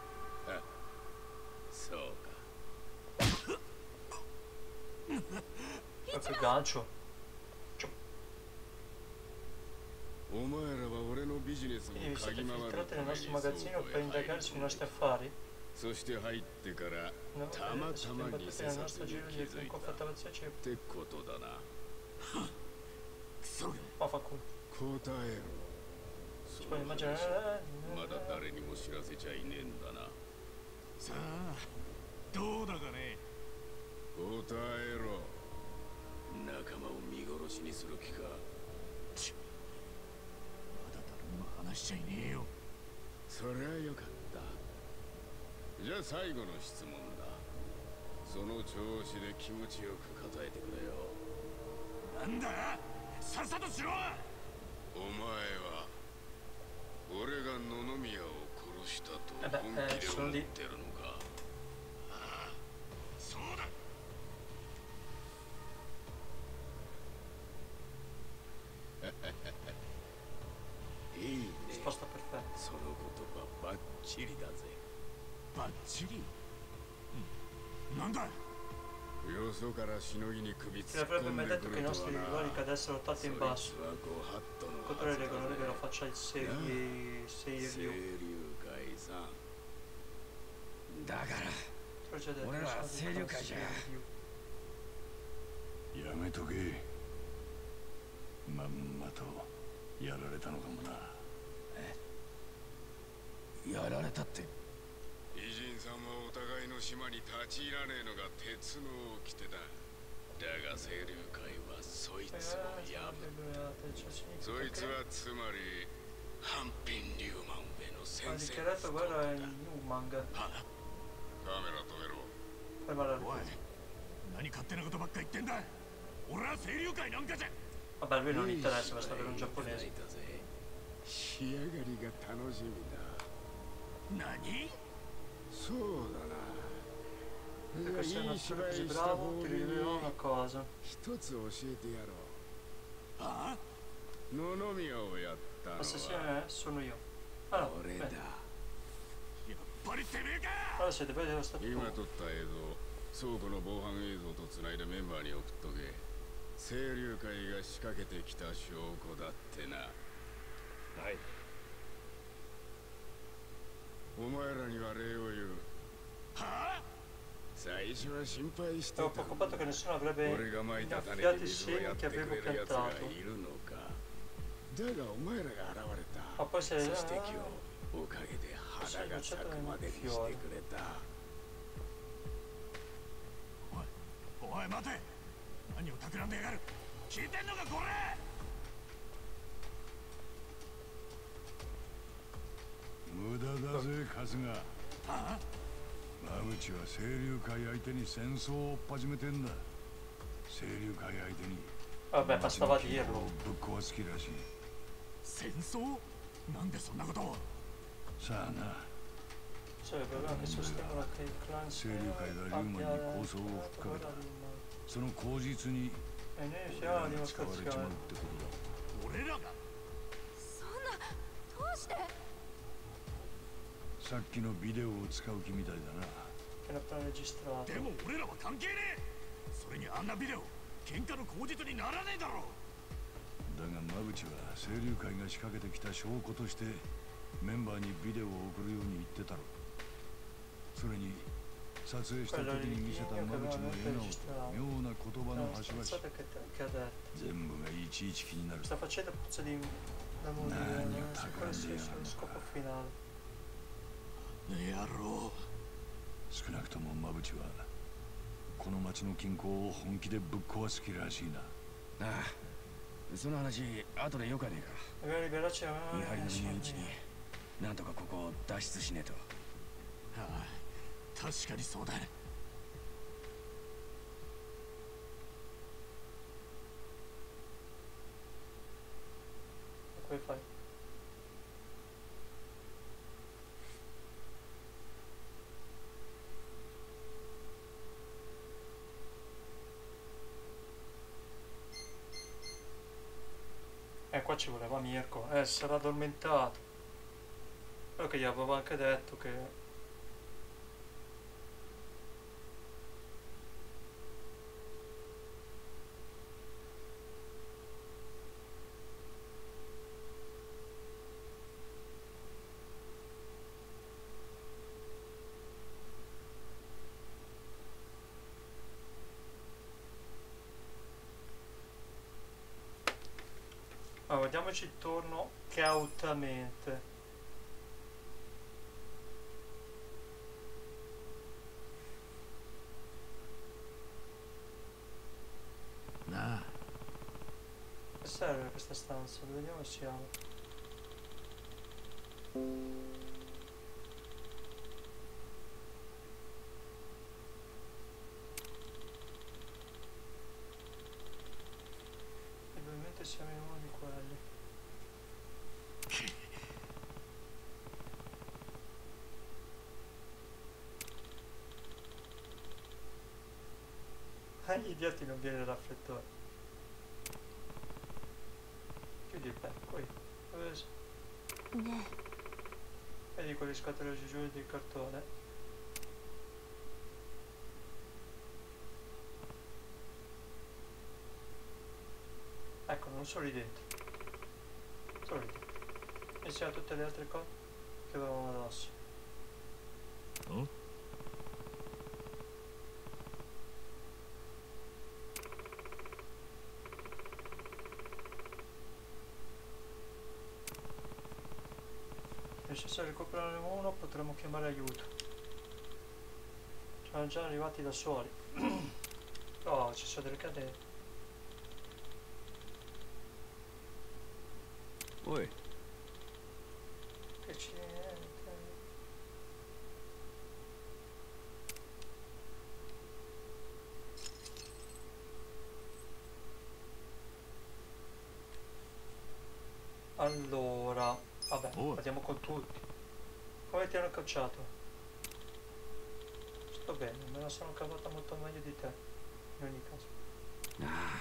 [SPEAKER 2] そうか。
[SPEAKER 1] Proprio gancio.
[SPEAKER 2] お前らは俺のビジネスを
[SPEAKER 1] Quindi vi
[SPEAKER 2] 嗅
[SPEAKER 1] siete
[SPEAKER 2] ぎ回る
[SPEAKER 1] filtrati
[SPEAKER 2] た
[SPEAKER 1] nel
[SPEAKER 2] め
[SPEAKER 1] nostro
[SPEAKER 2] に
[SPEAKER 1] magazzino
[SPEAKER 2] 倉庫
[SPEAKER 1] per
[SPEAKER 2] へ入
[SPEAKER 1] indagare
[SPEAKER 2] り
[SPEAKER 1] sui
[SPEAKER 2] 込ん
[SPEAKER 1] nostri
[SPEAKER 2] だ。
[SPEAKER 1] affari?
[SPEAKER 2] そして入ってから
[SPEAKER 1] Una
[SPEAKER 2] た
[SPEAKER 1] volta
[SPEAKER 2] ま
[SPEAKER 1] che
[SPEAKER 2] た
[SPEAKER 1] siete
[SPEAKER 2] ま偽
[SPEAKER 1] imbattuti nel
[SPEAKER 2] 札
[SPEAKER 1] nostro
[SPEAKER 2] に
[SPEAKER 1] giro
[SPEAKER 2] 気
[SPEAKER 1] di
[SPEAKER 2] づいたっ
[SPEAKER 1] confattazione,
[SPEAKER 2] てことだな。
[SPEAKER 3] クソが。
[SPEAKER 1] vaffanculo.
[SPEAKER 2] 答えろ。
[SPEAKER 1] Si può immaginare.
[SPEAKER 2] まだ誰にも知らせちゃいねえんだな。
[SPEAKER 3] さあどうだかね。
[SPEAKER 2] 答えろ。仲間を見殺しにする気か。
[SPEAKER 3] ちまだ誰にも話しちゃいねえよ。
[SPEAKER 2] そりゃよかった。じゃあ最後の質問だ。その調子で気持ちよく答えてくれよ。
[SPEAKER 3] なんださっさとしろ。
[SPEAKER 2] お前は俺が野々宮を殺したと本気で思ってるのか。
[SPEAKER 3] ああそうだ。
[SPEAKER 2] いいね。
[SPEAKER 1] Risposta perfetta.
[SPEAKER 2] その言葉バッチリだぜ。
[SPEAKER 3] バッチリ。なんだ。
[SPEAKER 2] よそからしのぎに首
[SPEAKER 1] Ti
[SPEAKER 2] 突っ
[SPEAKER 1] avrebbe
[SPEAKER 2] 込ん
[SPEAKER 1] mai
[SPEAKER 2] で
[SPEAKER 1] detto
[SPEAKER 2] く
[SPEAKER 1] che
[SPEAKER 2] る
[SPEAKER 1] i
[SPEAKER 2] と
[SPEAKER 1] nostri
[SPEAKER 2] は
[SPEAKER 1] rivali
[SPEAKER 2] な。
[SPEAKER 1] cadessero
[SPEAKER 2] そ
[SPEAKER 1] tanto
[SPEAKER 2] い
[SPEAKER 1] in
[SPEAKER 2] つ
[SPEAKER 1] basso?
[SPEAKER 2] はご法度の
[SPEAKER 1] Potrei
[SPEAKER 2] はずだ
[SPEAKER 1] riconoscere che
[SPEAKER 2] ぜ
[SPEAKER 1] lo faccia il
[SPEAKER 2] 清
[SPEAKER 1] Seiryu.
[SPEAKER 2] 流会さん。だから
[SPEAKER 1] Procede
[SPEAKER 2] Ora
[SPEAKER 1] adesso
[SPEAKER 2] la
[SPEAKER 1] al
[SPEAKER 2] Seiryu
[SPEAKER 1] clan
[SPEAKER 2] kaiじゃ。
[SPEAKER 1] Seiryu.
[SPEAKER 4] やめとけ。まんまとやられたのかもな。
[SPEAKER 2] やられたって。偉人さんはお互いの島に立ち入らねえのが鉄の掟だ。だが清流会はそいつを破る。そいつはつまり半品竜マン上の
[SPEAKER 1] Ha
[SPEAKER 2] 先生。
[SPEAKER 1] dichiarato guerra ai Newmang.
[SPEAKER 2] カメラ止めろ。
[SPEAKER 1] Fermare la
[SPEAKER 3] おい何勝手なことばっか言ってんだ。俺は清流会なんかじゃ。
[SPEAKER 1] Vabbè, lui non interessa, basta avere un giapponese.
[SPEAKER 2] 仕上がりが楽しみだ。
[SPEAKER 3] 何。
[SPEAKER 2] そうだな。
[SPEAKER 1] Perché sei un
[SPEAKER 2] いい芝
[SPEAKER 1] attore
[SPEAKER 2] 居
[SPEAKER 1] così
[SPEAKER 2] した
[SPEAKER 1] bravo,
[SPEAKER 2] 方
[SPEAKER 1] ti
[SPEAKER 2] に
[SPEAKER 1] rivelerò una cosa.
[SPEAKER 2] 一つ教えてやろ
[SPEAKER 3] ああ
[SPEAKER 2] う。野々宮をやったの
[SPEAKER 1] L'assassino
[SPEAKER 2] は
[SPEAKER 1] sono io. Ah no,
[SPEAKER 2] 俺だ。
[SPEAKER 1] bene.
[SPEAKER 3] やっぱりてめえか。
[SPEAKER 1] Allora siete belli dello stato
[SPEAKER 2] 今
[SPEAKER 1] quo.
[SPEAKER 2] 撮った映像、倉庫の防犯映像とつないでメンバーに送っとけ。清流会が仕掛けてきた証拠だってな。
[SPEAKER 4] はい。
[SPEAKER 2] お前らには礼を言う。
[SPEAKER 3] はあ。
[SPEAKER 2] 最初は心配してた
[SPEAKER 1] Ero preoccupato che nessuno avrebbe
[SPEAKER 2] 俺が撒いた種に
[SPEAKER 1] innaffiato i
[SPEAKER 2] 水を
[SPEAKER 1] semi
[SPEAKER 2] やっ
[SPEAKER 1] che
[SPEAKER 2] てく
[SPEAKER 1] avevo
[SPEAKER 2] れる奴が
[SPEAKER 1] piantato.
[SPEAKER 2] いるのか。だがお前らが現れた。
[SPEAKER 1] Ma poi se
[SPEAKER 2] そして今日おかげで花が咲くまでにしてくれた。
[SPEAKER 3] おい待て。何を企んでやがる。聞いてんのかこれ。
[SPEAKER 4] 無駄だぜ、春日。
[SPEAKER 3] ああ
[SPEAKER 4] 間口は清流会相手に戦争を始めてんだ。清流会相手に
[SPEAKER 1] Vabbè,
[SPEAKER 4] 町の
[SPEAKER 1] bastava
[SPEAKER 4] 金庫
[SPEAKER 1] dirlo.
[SPEAKER 4] をぶっ壊す気らしい。
[SPEAKER 3] 戦争？なんでそんなことを？
[SPEAKER 4] さあな。
[SPEAKER 1] Cioè, il problema è che sostengono che il clan
[SPEAKER 4] Serio,
[SPEAKER 1] Seo
[SPEAKER 4] Kaidari,
[SPEAKER 1] abbia
[SPEAKER 4] ma cosa ho
[SPEAKER 1] trovato
[SPEAKER 4] fatto?
[SPEAKER 1] quella di Rima.
[SPEAKER 4] その口実に
[SPEAKER 1] E noi
[SPEAKER 4] 俺
[SPEAKER 1] siamo
[SPEAKER 4] ら
[SPEAKER 1] la
[SPEAKER 4] が使われちまう
[SPEAKER 1] dimostrazione.
[SPEAKER 4] ってことだ。
[SPEAKER 3] 俺らが？
[SPEAKER 5] そんなどうして？
[SPEAKER 4] さっきのビデオを使う気みたいだな。
[SPEAKER 1] Che l'ha appena registrato.
[SPEAKER 3] でも俺らは関係ねえ。それにあんなビデオ喧嘩の口実にならねえだろ。
[SPEAKER 4] だが間口は清流会が仕掛けてきた証拠としてメンバーにビデオを送るように言ってたろ。それに撮影した時に見せた間口の笑顔、妙な言葉の端々、
[SPEAKER 1] Pensate che ha detto.
[SPEAKER 4] 全部がいちいち気になる。
[SPEAKER 1] Sta facendo puzza di da morire. Su questo è il suo scopo finale.
[SPEAKER 3] 野郎。
[SPEAKER 4] 少なくとも間口はこの町の金庫を本気でぶっ壊す気らしいな。
[SPEAKER 6] ああ、その話後でよかねえか。
[SPEAKER 1] Magari veloce,
[SPEAKER 6] 見張りのいないうちになんとかここを脱出しねえと。
[SPEAKER 3] ああ、確かにそうだ。
[SPEAKER 1] Come fai? Qua ci voleva Mirko. Sarà addormentato. Quello che gli avevo anche detto che... Allora, vediamoci intorno cautamente.
[SPEAKER 3] Na.
[SPEAKER 1] Che serve questa stanza? Vediamo se siamo. Probabilmente siamo in uno di quelli. Agli idioti non viene il raffreddore. Chiudi il becco, qui. Dove sei?
[SPEAKER 5] ね
[SPEAKER 1] Vedi quelle scatole giù di cartone? Ecco, non solo lì dentro. Solo lì dentro. Insieme a tutte le altre cose che avevamo addosso.
[SPEAKER 3] Oh?
[SPEAKER 1] Se recuperare uno potremmo chiamare aiuto. Sono già arrivati da soli. Oh, ci sono delle catene.
[SPEAKER 6] おい、
[SPEAKER 1] Che c'è? Allora, vabbè,
[SPEAKER 3] Oh.
[SPEAKER 1] andiamo con tutti. Come ti hanno cacciato? Sto bene, me la sono cavata molto meglio di te. In ogni caso.
[SPEAKER 6] あ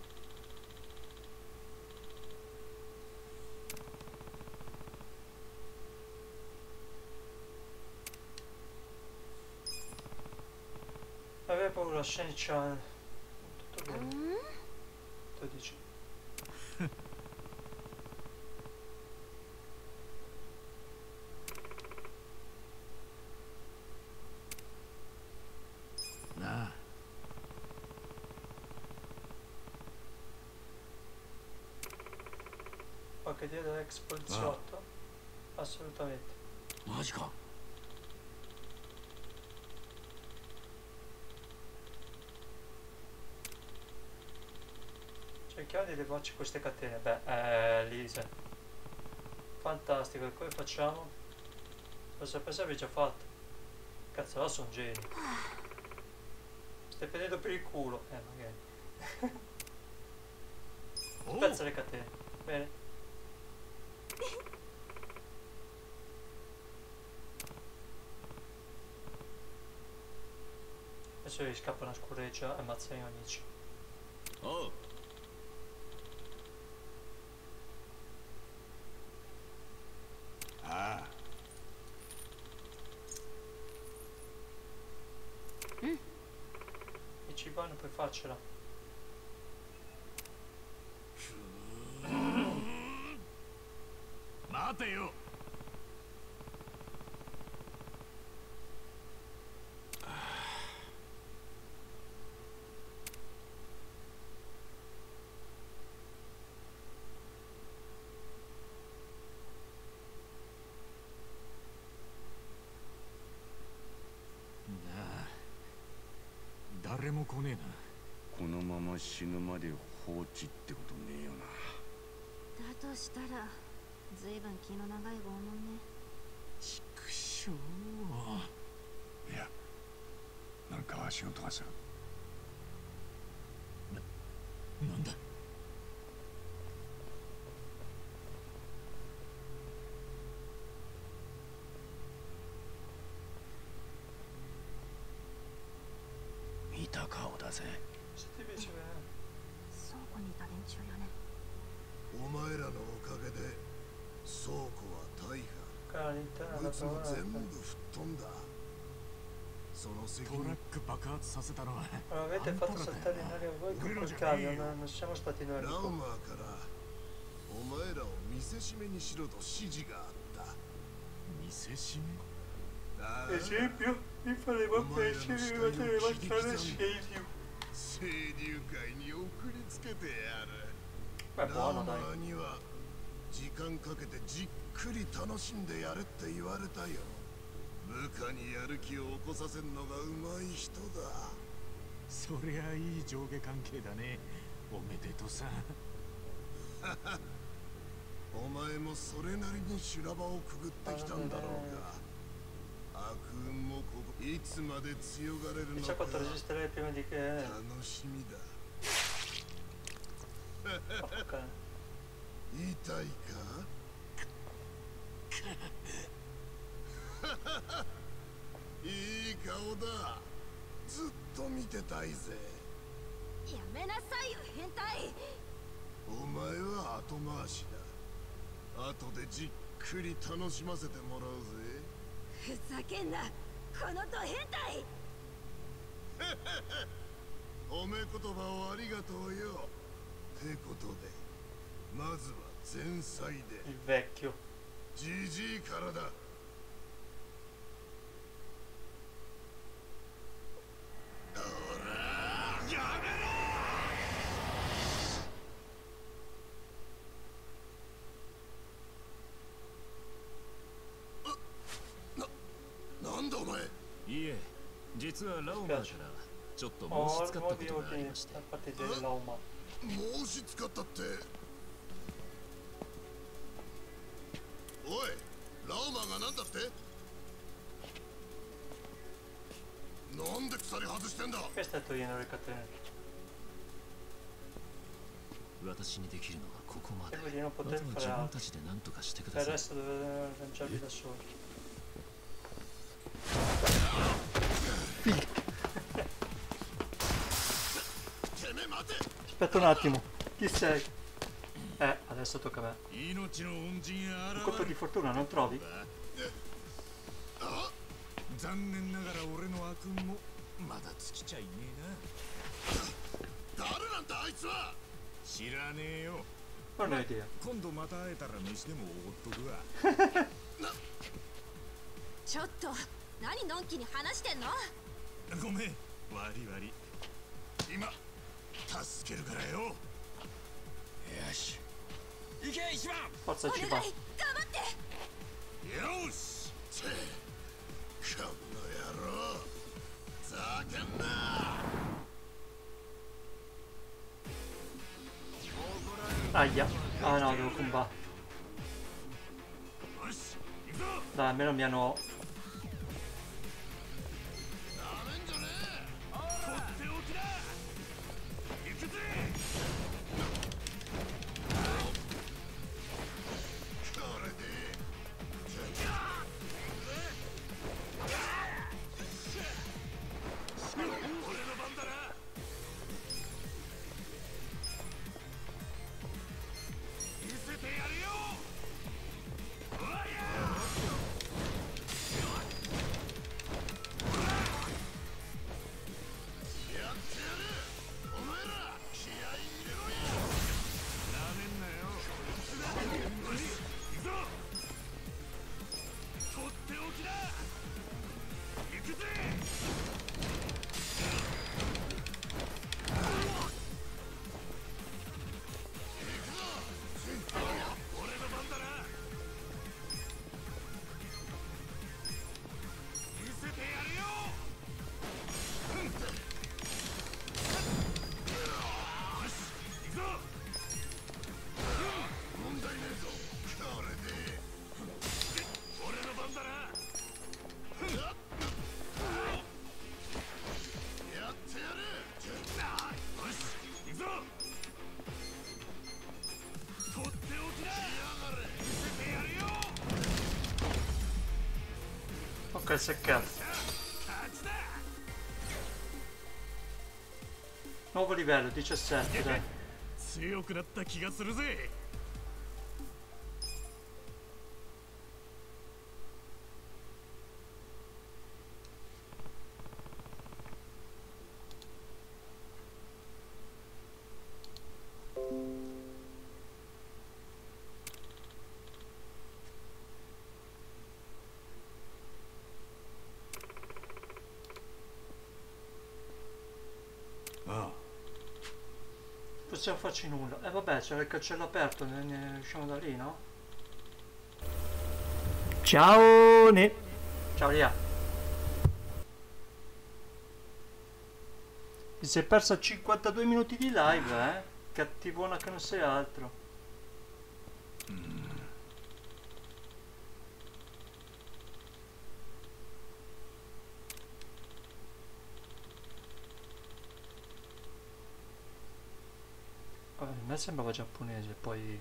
[SPEAKER 1] Aveva paura Shen-chan. Tutto bene,
[SPEAKER 5] ん
[SPEAKER 1] tu dici.
[SPEAKER 3] あ、なあ。
[SPEAKER 1] Qualche idea dell'ex poliziotto? Assolutamente.
[SPEAKER 6] マジか。
[SPEAKER 1] Cerchiamo di levarci queste catene. Beh, Lisa. Fantastico, e come facciamo? Lo sapessi avevi già fatto. Cazzo, là sono geni. Stai prendendo per il culo. Magari. Spezza le catene. Bene. Adesso gli scappa una scureccia e ammazza i miei amici.
[SPEAKER 2] Oh. Ah.
[SPEAKER 1] E ci vanno per farcela.
[SPEAKER 3] Mateo!誰も来ねえな。
[SPEAKER 6] このまま死ぬまで放置ってことねえよな。
[SPEAKER 5] だとしたらずいぶん気の長い拷問ね。
[SPEAKER 3] ちくしょう。
[SPEAKER 4] いや、なんか足音がする。
[SPEAKER 3] なんだ。
[SPEAKER 6] 見た顔だぜ。
[SPEAKER 5] 倉庫にいた連中よね。
[SPEAKER 2] お前らのおかげで倉庫は大破。こいつも全部吹っ飛んだ。その責任。
[SPEAKER 3] トラック爆発させたのは。
[SPEAKER 1] Avete fatto saltare in aria voi con quel camion, non siamo stati noi.
[SPEAKER 2] ラウマーからお前らを見せしめにしろと指示があった。
[SPEAKER 3] 見せしめ。
[SPEAKER 1] Esempio, mi faremo piacere di mettere mangiare scesio.
[SPEAKER 2] 清流会に送りつけてやる。
[SPEAKER 1] Beh,
[SPEAKER 2] ラ
[SPEAKER 1] buono
[SPEAKER 2] ウマ
[SPEAKER 1] dai.
[SPEAKER 2] ーには時間かけてじっくり楽しんでやれって言われたよ。部下にやる気を起こさせるのがうまい人だ。
[SPEAKER 3] そりゃいい上下関係だね。おめでとうさ。
[SPEAKER 2] お前もそれなりに修羅場をくぐってきたんだろうが。悪運もここいつまで強がれるの
[SPEAKER 1] Mi
[SPEAKER 2] か
[SPEAKER 1] ci ha fatto resistere prima di che...
[SPEAKER 2] 楽しみだ。
[SPEAKER 1] Ok.
[SPEAKER 2] 痛いかいい顔だ。ずっと見てたいぜ。
[SPEAKER 5] やめなさいよ変態。
[SPEAKER 2] お前は後回しだ。後でじっくり楽しませてもらうぜ。
[SPEAKER 5] ふざけんなこのド変態。
[SPEAKER 2] 褒め言葉をありがとうよ。ってことでまずは前菜で
[SPEAKER 1] Il vecchio.
[SPEAKER 2] じじいからだ。なんだお前。
[SPEAKER 3] いえ、実はラオマーからちょっと申
[SPEAKER 1] Oh,
[SPEAKER 3] し使ったこ
[SPEAKER 1] il
[SPEAKER 3] と
[SPEAKER 1] motivo
[SPEAKER 3] があり
[SPEAKER 1] che
[SPEAKER 3] まして。
[SPEAKER 1] sta a parte dell'Auma.
[SPEAKER 2] 申し使ったって。おい、ラオマがなんだって。なんで鎖外してんだ。
[SPEAKER 1] Che stai togliendo le catene?
[SPEAKER 3] 私にできるのはここまで。
[SPEAKER 1] E quindi non
[SPEAKER 3] あとは
[SPEAKER 1] poter
[SPEAKER 3] 自
[SPEAKER 1] fare
[SPEAKER 3] 分
[SPEAKER 1] altro.
[SPEAKER 3] たちで何とかしてく
[SPEAKER 1] Per
[SPEAKER 3] だ
[SPEAKER 1] il
[SPEAKER 3] さい。
[SPEAKER 1] resto dovete lanciarvi da soli. Aspetta un attimo, chi sei? Adesso tocca a me.
[SPEAKER 3] 命の恩人
[SPEAKER 1] Un colpo di fortuna, non trovi?
[SPEAKER 3] 残念ながら俺の悪運もまだ尽きちゃいねえな。
[SPEAKER 2] 誰なんだあいつは。
[SPEAKER 3] 知らねえよ。
[SPEAKER 1] Non ho idea.
[SPEAKER 3] 今度また会えたら飯でもおごっとくわ。
[SPEAKER 5] ちょっと何のんきに話してんの。
[SPEAKER 3] ごめん、悪い悪い。今助けるからよ。よし、行け一番。
[SPEAKER 1] Forza
[SPEAKER 5] お願い
[SPEAKER 1] ci
[SPEAKER 5] 頑
[SPEAKER 1] va.
[SPEAKER 5] 張って。
[SPEAKER 3] よし。
[SPEAKER 2] この野郎ざけんな。
[SPEAKER 1] Aia. Ah no, devo combattere.
[SPEAKER 3] よし、行くぞ。
[SPEAKER 1] Dai, almeno mi hanno Ok, seccato. Nuovo livello, 17, dai.
[SPEAKER 3] 強くなった気がするぜ。
[SPEAKER 4] ああ、
[SPEAKER 1] Possiamo farci nulla. E vabbè, c'era il cancello aperto, ne usciamo da lì, no? Ciao! Ciao Lia. Ti sei persa 52 minuti di live, eh? Cattivona che non sei altro. A me sembrava giapponese, poi...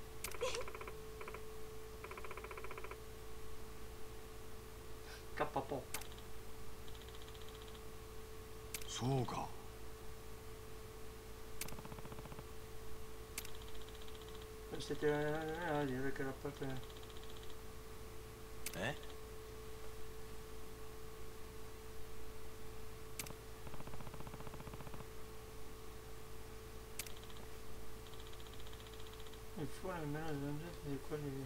[SPEAKER 1] K-pop.
[SPEAKER 4] そうか。
[SPEAKER 1] Siete a dire che la parte... Il fuoco è meno di quelli...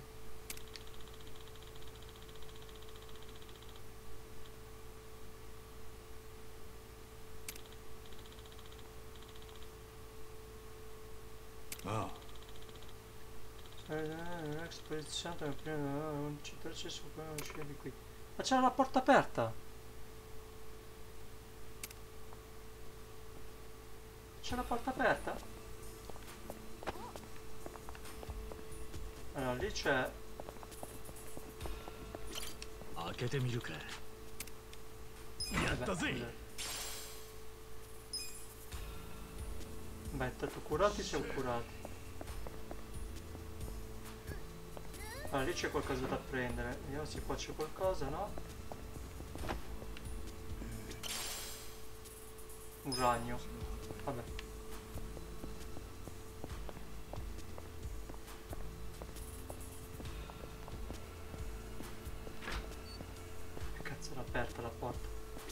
[SPEAKER 4] ああ、
[SPEAKER 1] Spedizione per prima non citarci su come uscire di qui. Ma c'era la porta aperta! C'è la porta aperta? Allora lì c'è...
[SPEAKER 3] 開けてみるか。やったぜ。
[SPEAKER 1] Beh, intanto curati siamo curati. Allora lì c'è qualcosa da prendere. Vediamo se qua c'è qualcosa, no? Un ragno. Vabbè. Che cazzo era aperta la porta?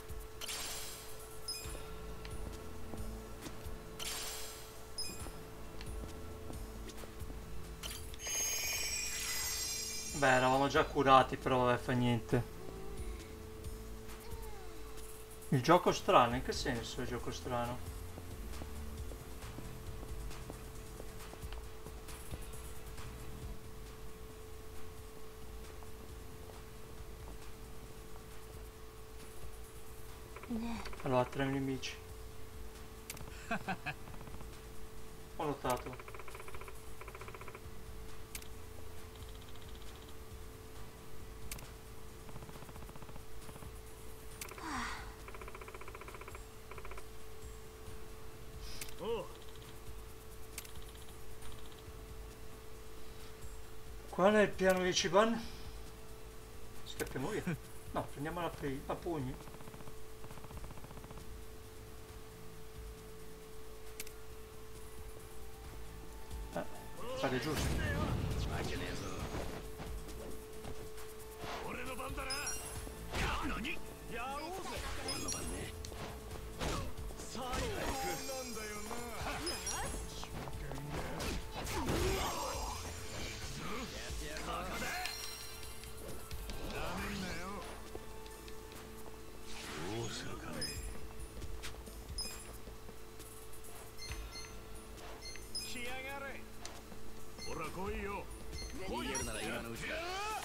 [SPEAKER 1] Beh, eravamo già curati, però vabbè, fa niente. Il gioco strano, in che senso il gioco strano? Allora, 3 nemici. Ho notato. Qual è il piano di Ciban? Scappiamo via. No, prendiamola a pugni. Fate giusto.
[SPEAKER 3] 俺の番だな。何？やろうぜ。俺の番ね。さあ、なんだよな。
[SPEAKER 4] どうするかね。
[SPEAKER 3] 来やがれ。ほら来いよ。来いよなら今のうちだ。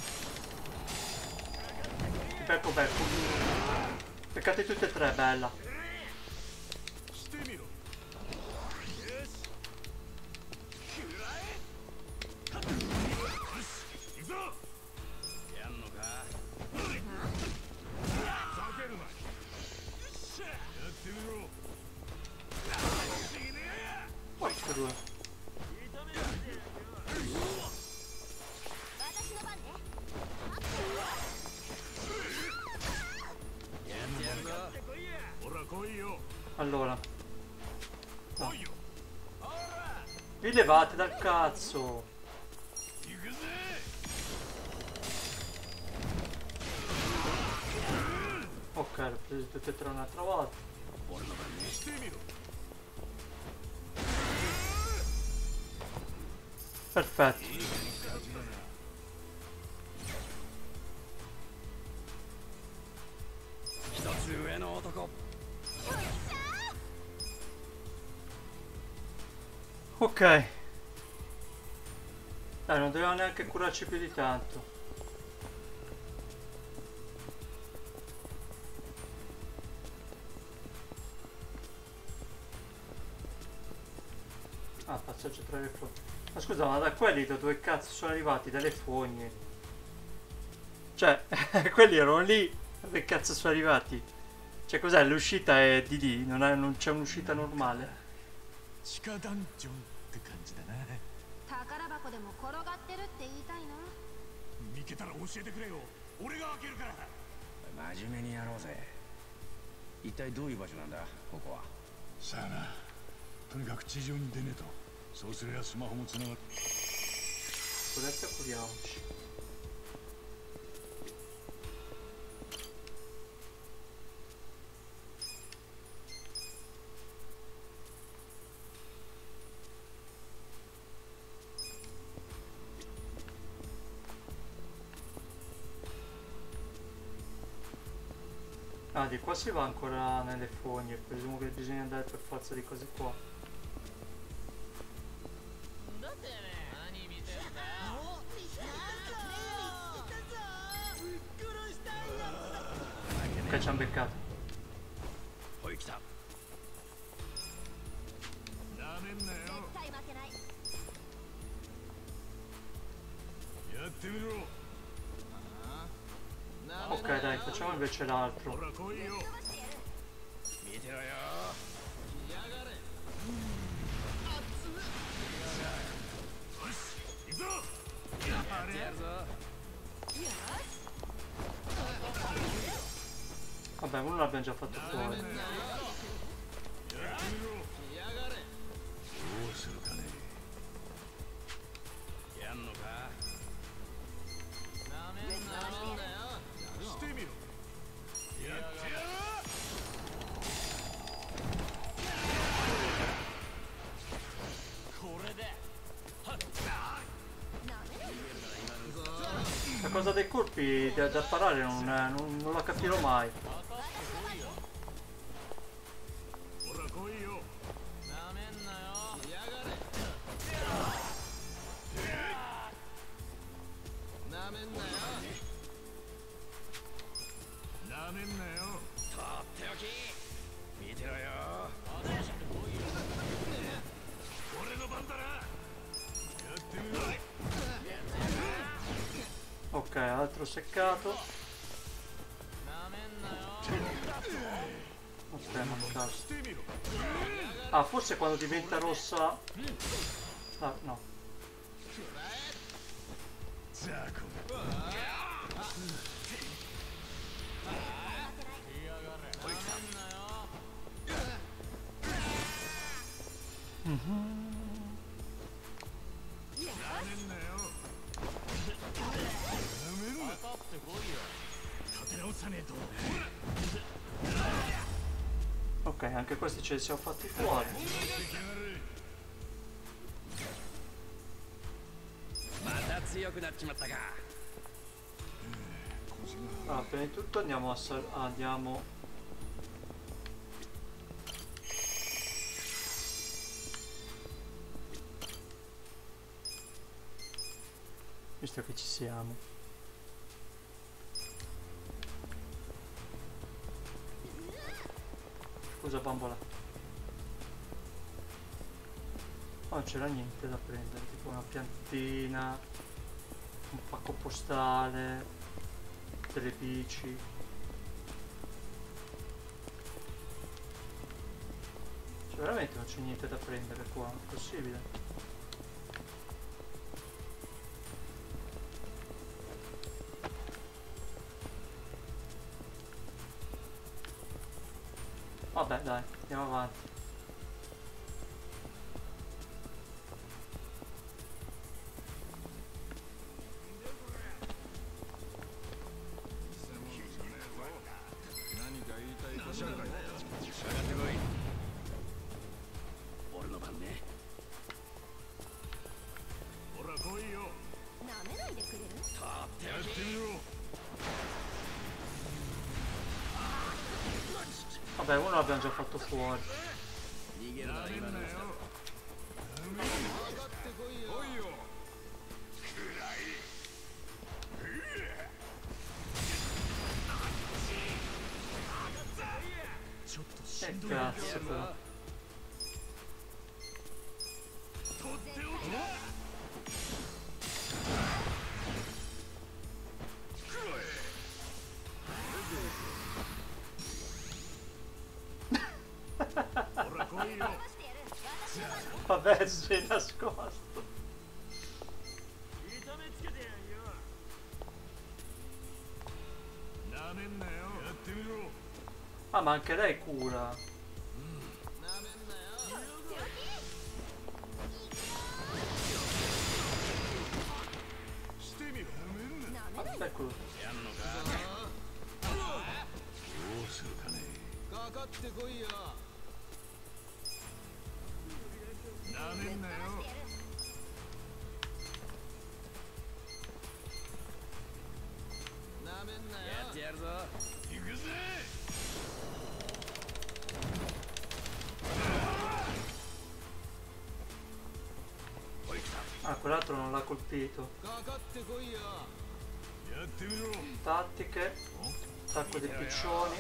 [SPEAKER 1] Becco. Peccate tutte e tre, bella.
[SPEAKER 3] してみろ。よし。くらえ。よし。行くぞ。やんのか。ふざけるな。よっしゃ。やってみろ。不思議ねえや。
[SPEAKER 1] Porca due.
[SPEAKER 5] 私の番ね。
[SPEAKER 1] Allora. No. Vi levate dal cazzo. Ok, l'ho preso tutte e tre un'altra volta. Perfetto. Ok. Dai, non dobbiamo neanche curarci più di tanto. Ah, passaggio tra le fogne. Ma scusa, ma da quelli da dove cazzo sono arrivati? Dalle fogne? Cioè, quelli erano lì. Dove cazzo sono arrivati? Cioè, cos'è? L'uscita è di lì? Non c'è un'uscita normale?
[SPEAKER 3] 地下ダンジョンって感じだな。
[SPEAKER 5] 宝箱でも転がってるって言いたいの？
[SPEAKER 3] 見けたら教えてくれよ。俺が開けるから。
[SPEAKER 6] 真面目にやろうぜ。一体どういう場所なんだここは。
[SPEAKER 4] さあな、とにかく地上に出ねえと。そうすればスマホもつながる。
[SPEAKER 1] Adesso curiamoci. Ah, di qua si va ancora nelle fogne, presumo che bisogna andare per forza di cose qua. Ok, ci hanno beccato.
[SPEAKER 6] おい来た。
[SPEAKER 3] なめんなよ。
[SPEAKER 5] 絶対負けない。
[SPEAKER 3] やってみろ。
[SPEAKER 1] Ok, dai, facciamo invece l'altro.
[SPEAKER 3] ほら来いよ。
[SPEAKER 6] 見てろよ。
[SPEAKER 3] 行くぞ。
[SPEAKER 6] やってやるぞ。
[SPEAKER 1] Vabbè, uno l'abbiamo già fatto fuori.
[SPEAKER 3] やってみろ。
[SPEAKER 4] どうするかね。
[SPEAKER 6] やんのか。
[SPEAKER 3] してみろ。やってやる。これで。
[SPEAKER 1] La cosa dei colpi da sparare non la capirò mai.
[SPEAKER 3] ほら来いよ。なめんなよ。やがれ。なめんなよ。なめんなよ。
[SPEAKER 6] とっておき。見てろよ。
[SPEAKER 3] 俺の番だな。やってみろ。
[SPEAKER 1] Ok, altro seccato. Ok, mancato. Ah, forse quando diventa rossa... Ah, no. Ok, anche questi ce li siamo fatti fuori.
[SPEAKER 6] また強くなっちまったか。
[SPEAKER 1] Allora, prima di tutto andiamo a andiamo... Visto che ci siamo. Scusa bambola. Oh, non c'era niente da prendere, tipo una piantina, un pacco postale, delle bici. Cioè veramente non c'è niente da prendere qua, è possibile? Vabbè, dai, andiamo avanti. Vabbè, uno l'abbiamo già fatto fuori. Cazzo però. Vabbè, sei nascosto. Ah, ma anche lei cura. Ecco. Ah, quell'altro non l'ha colpito. Tattiche. Attacco dei piccioni.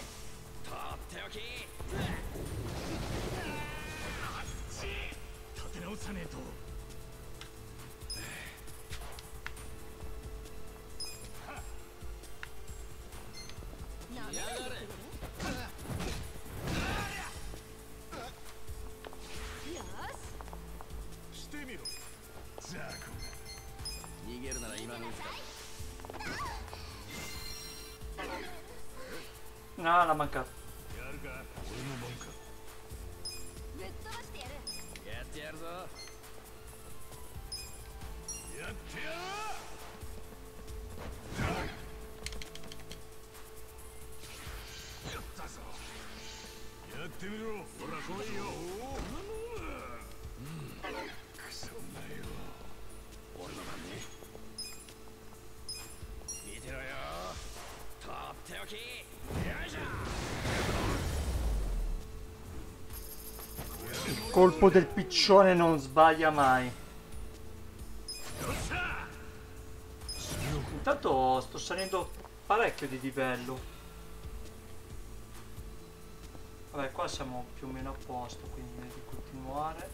[SPEAKER 1] No, l'ha mancato. Il colpo del piccione non sbaglia mai. Intanto sto salendo parecchio di livello. Vabbè, qua siamo più o meno a posto, quindi direi di continuare.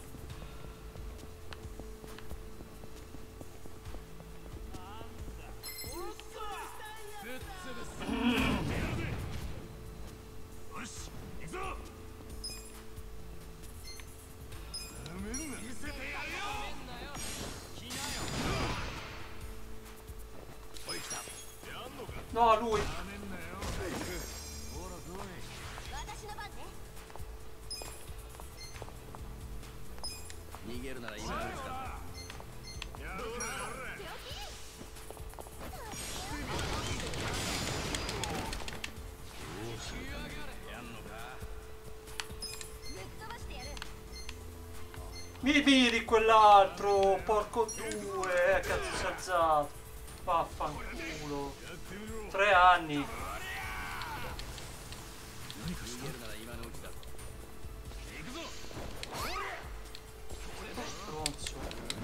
[SPEAKER 1] No, lui! Mi miri quell'altro, porco due, cazzo si è alzato. Vaffanculo. 3 anni. Stronzo.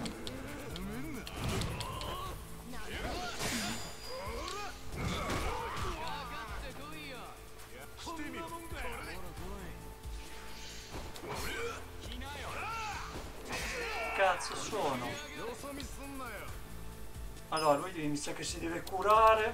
[SPEAKER 1] Cazzo sono? Allora, lui mi sa che si deve curare.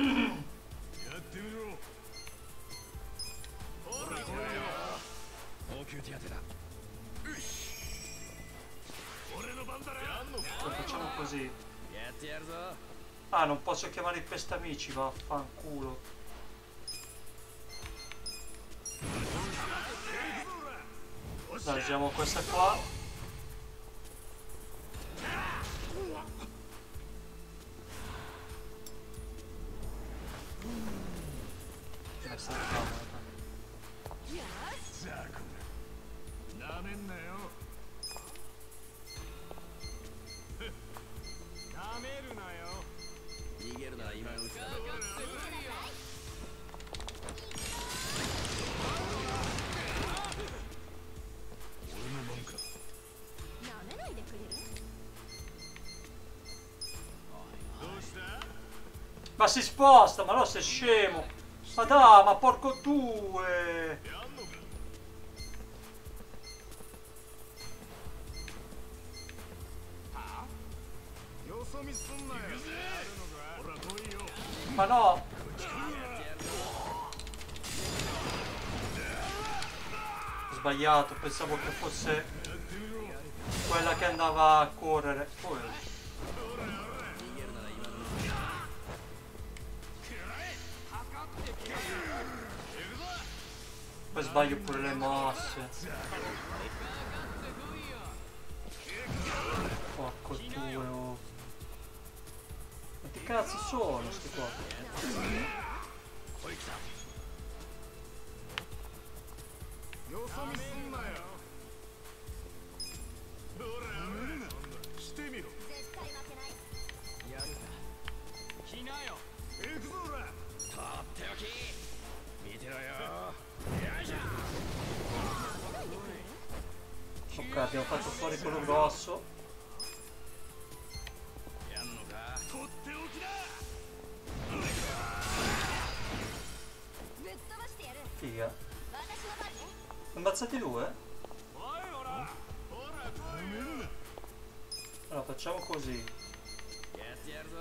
[SPEAKER 1] Lo facciamo così. Ah, non posso chiamare i pestamici, vaffanculo. Dai, usiamo questa qua. Questa qua.
[SPEAKER 3] なめんなよ。なめるなよ。
[SPEAKER 6] 逃げるなら今のうちだ。
[SPEAKER 4] 俺の番か。
[SPEAKER 5] なめないでくれる？
[SPEAKER 3] どうした？
[SPEAKER 1] Ma si sposta, ma no, sei scemo. Ma dai, ma porco due.
[SPEAKER 3] やんのか。はあ？よそ見すんなよ。やるのか？ほら来いよ。
[SPEAKER 1] Ma no. Ho sbagliato, pensavo che fosse quella che andava a correre. Poi sbaglio pure le mosse. Porco due, oh. Ma che cazzo sono sti qua?
[SPEAKER 3] よそ見すんなよ。ほら、してみろ。
[SPEAKER 5] 絶対負けない。
[SPEAKER 3] やるか。来なよ。行くぞほら。
[SPEAKER 6] とっておき。見てろよ。よいしょ。
[SPEAKER 1] Ok, abbiamo fatto fuori quello grosso.
[SPEAKER 6] やんのか。
[SPEAKER 3] とっておきだ。
[SPEAKER 5] ぶっ飛ばしてやる。
[SPEAKER 1] Figa.
[SPEAKER 5] 私の番ね。
[SPEAKER 1] Ammazzati due?
[SPEAKER 3] おいほら。ほら来いよ。
[SPEAKER 1] Allora facciamo così.
[SPEAKER 6] やってやるぞ。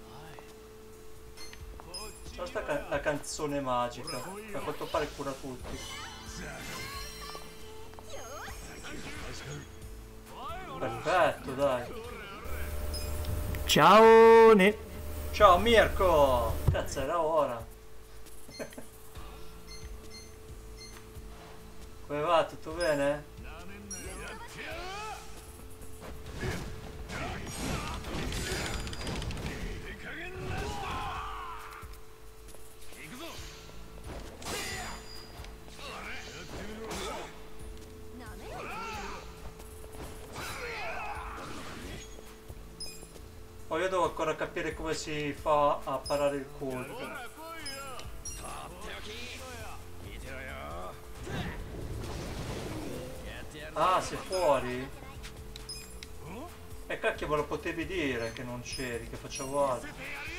[SPEAKER 1] C'è la canzone magica. A quanto pare cura tutti. Perfetto, dai. Ciao Ciao Mirko. Cazzo, era ora. Come va? Tutto bene? Oh, io devo ancora capire come si fa a parare il colpo.
[SPEAKER 6] とっておき。見てろよ。やってやるぞ。
[SPEAKER 1] Ah, sei fuori? E cacchio, me lo potevi dire che non c'eri, che facevo altro.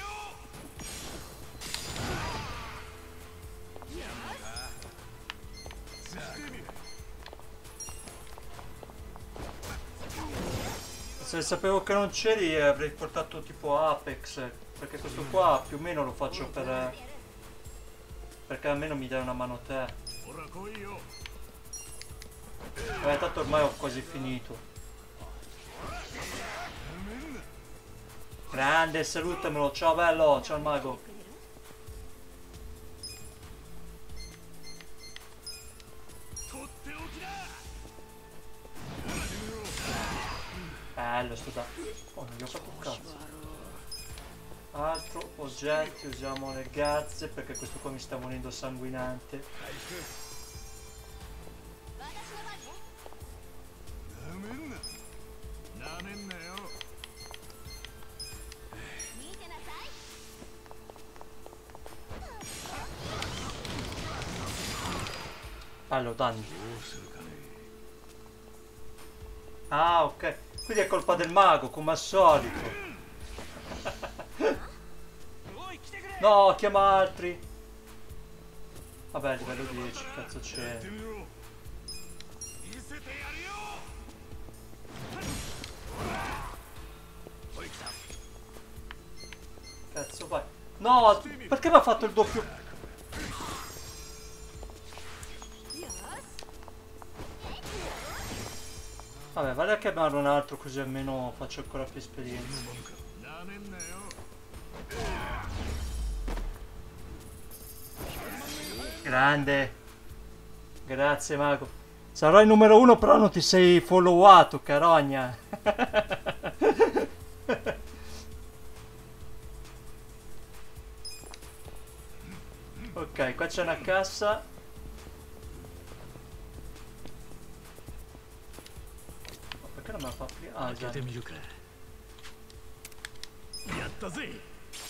[SPEAKER 1] Se sapevo che non c'eri avrei portato tipo Apex, perché questo qua più o meno lo faccio per... perché almeno mi dai una mano te.
[SPEAKER 3] ほら来いよ。
[SPEAKER 1] Tanto ormai ho quasi finito. Grande, salutamelo, ciao bello, ciao il mago. Bello sto da... Oh, non gli ho fatto un cazzo. Altro, oggetti, usiamo le gazze perché questo qua mi sta morendo sanguinante.
[SPEAKER 5] 私の番ね。
[SPEAKER 3] なめんなよ。
[SPEAKER 5] 見てなさい。
[SPEAKER 1] Allora, danni. Ah, ok. Quindi è colpa del mago, come al solito. No, chiama altri. Vabbè, livello 10, cazzo c'è. Cazzo, vai. No, perché mi ha fatto il doppio? Vabbè, vale a chiamare un altro così almeno faccio ancora più esperienza.
[SPEAKER 3] なめんなよ。
[SPEAKER 1] Grande. Grazie mago. Sarai numero 1 però non ti sei followato, carogna. Ok, qua c'è una cassa. Ma perché non me la fa aprire? Ah, già.
[SPEAKER 3] 開けてみるか。やったぜ。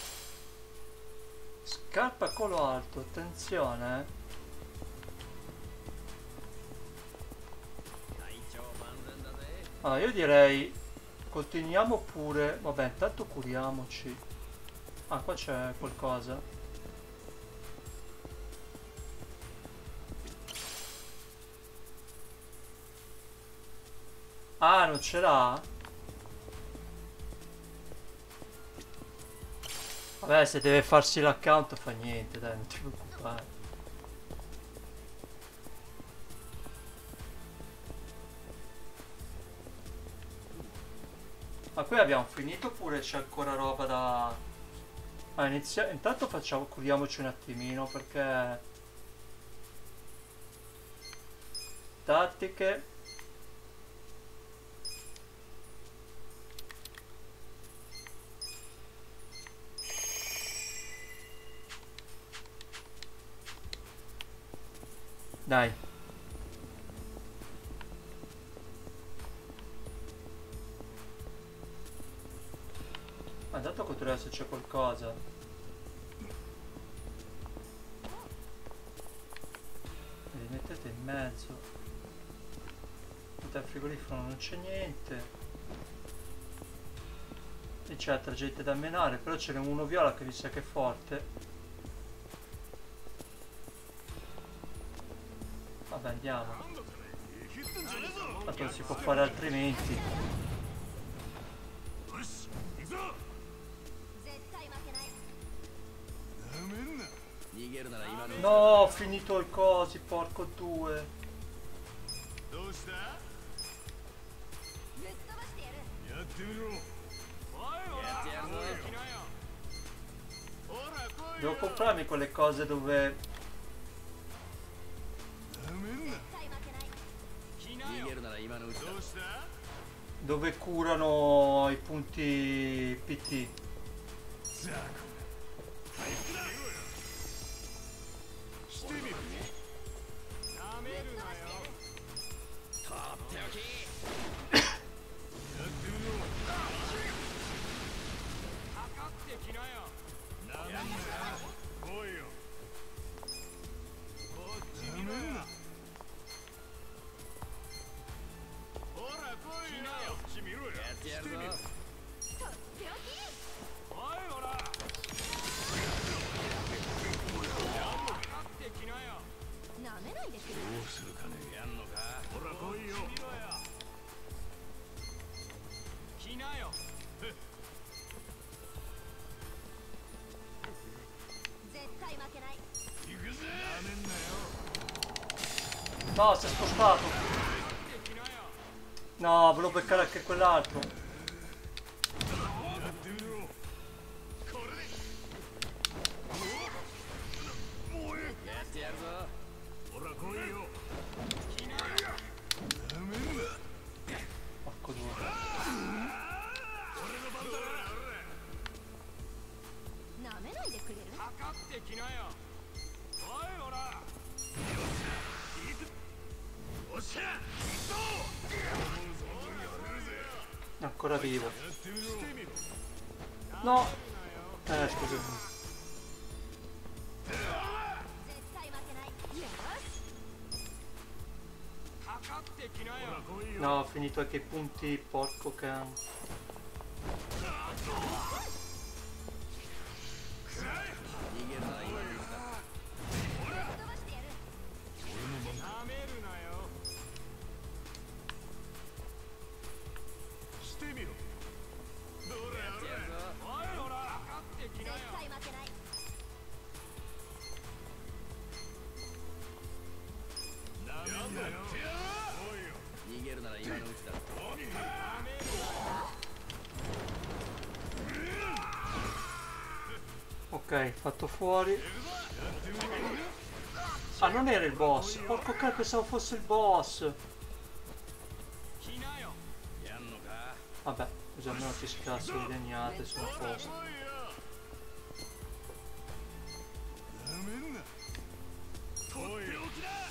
[SPEAKER 1] Scarpa a collo alto, attenzione. Allora, io direi continuiamo pure. Vabbè, intanto curiamoci. Ah, qua c'è qualcosa. Ah, non ce l'ha? Vabbè, se deve farsi l'account fa niente, dai, non ti preoccupare. Ma qui abbiamo finito oppure c'è ancora roba da... Ah, intanto facciamo, curiamoci un attimino perché... Tattiche... Dai. Ma intanto controlliamo se c'è qualcosa. E li mettete in mezzo. Al frigorifero non c'è niente. E c'è altra gente da menare, però ce n'è uno viola che mi sa che è forte. Vabbè, andiamo. Tanto non si può fare altrimenti. No, ho finito i cosi, porco due. Devo comprarmi quelle cose dove... Dove curano i punti PT. No, si è spostato. No, volevo beccare anche quell'altro. Porco due. È ancora vivo. No. Scusa. No, ho finito anche i punti, porco can. Ok, fatto fuori. Ah, non era il boss. Porco cane, pensavo fosse il boss.
[SPEAKER 6] やんのか
[SPEAKER 1] Vabbè, così almeno ti scazzo di legnate sono a posto.
[SPEAKER 2] なめんなとっておきだ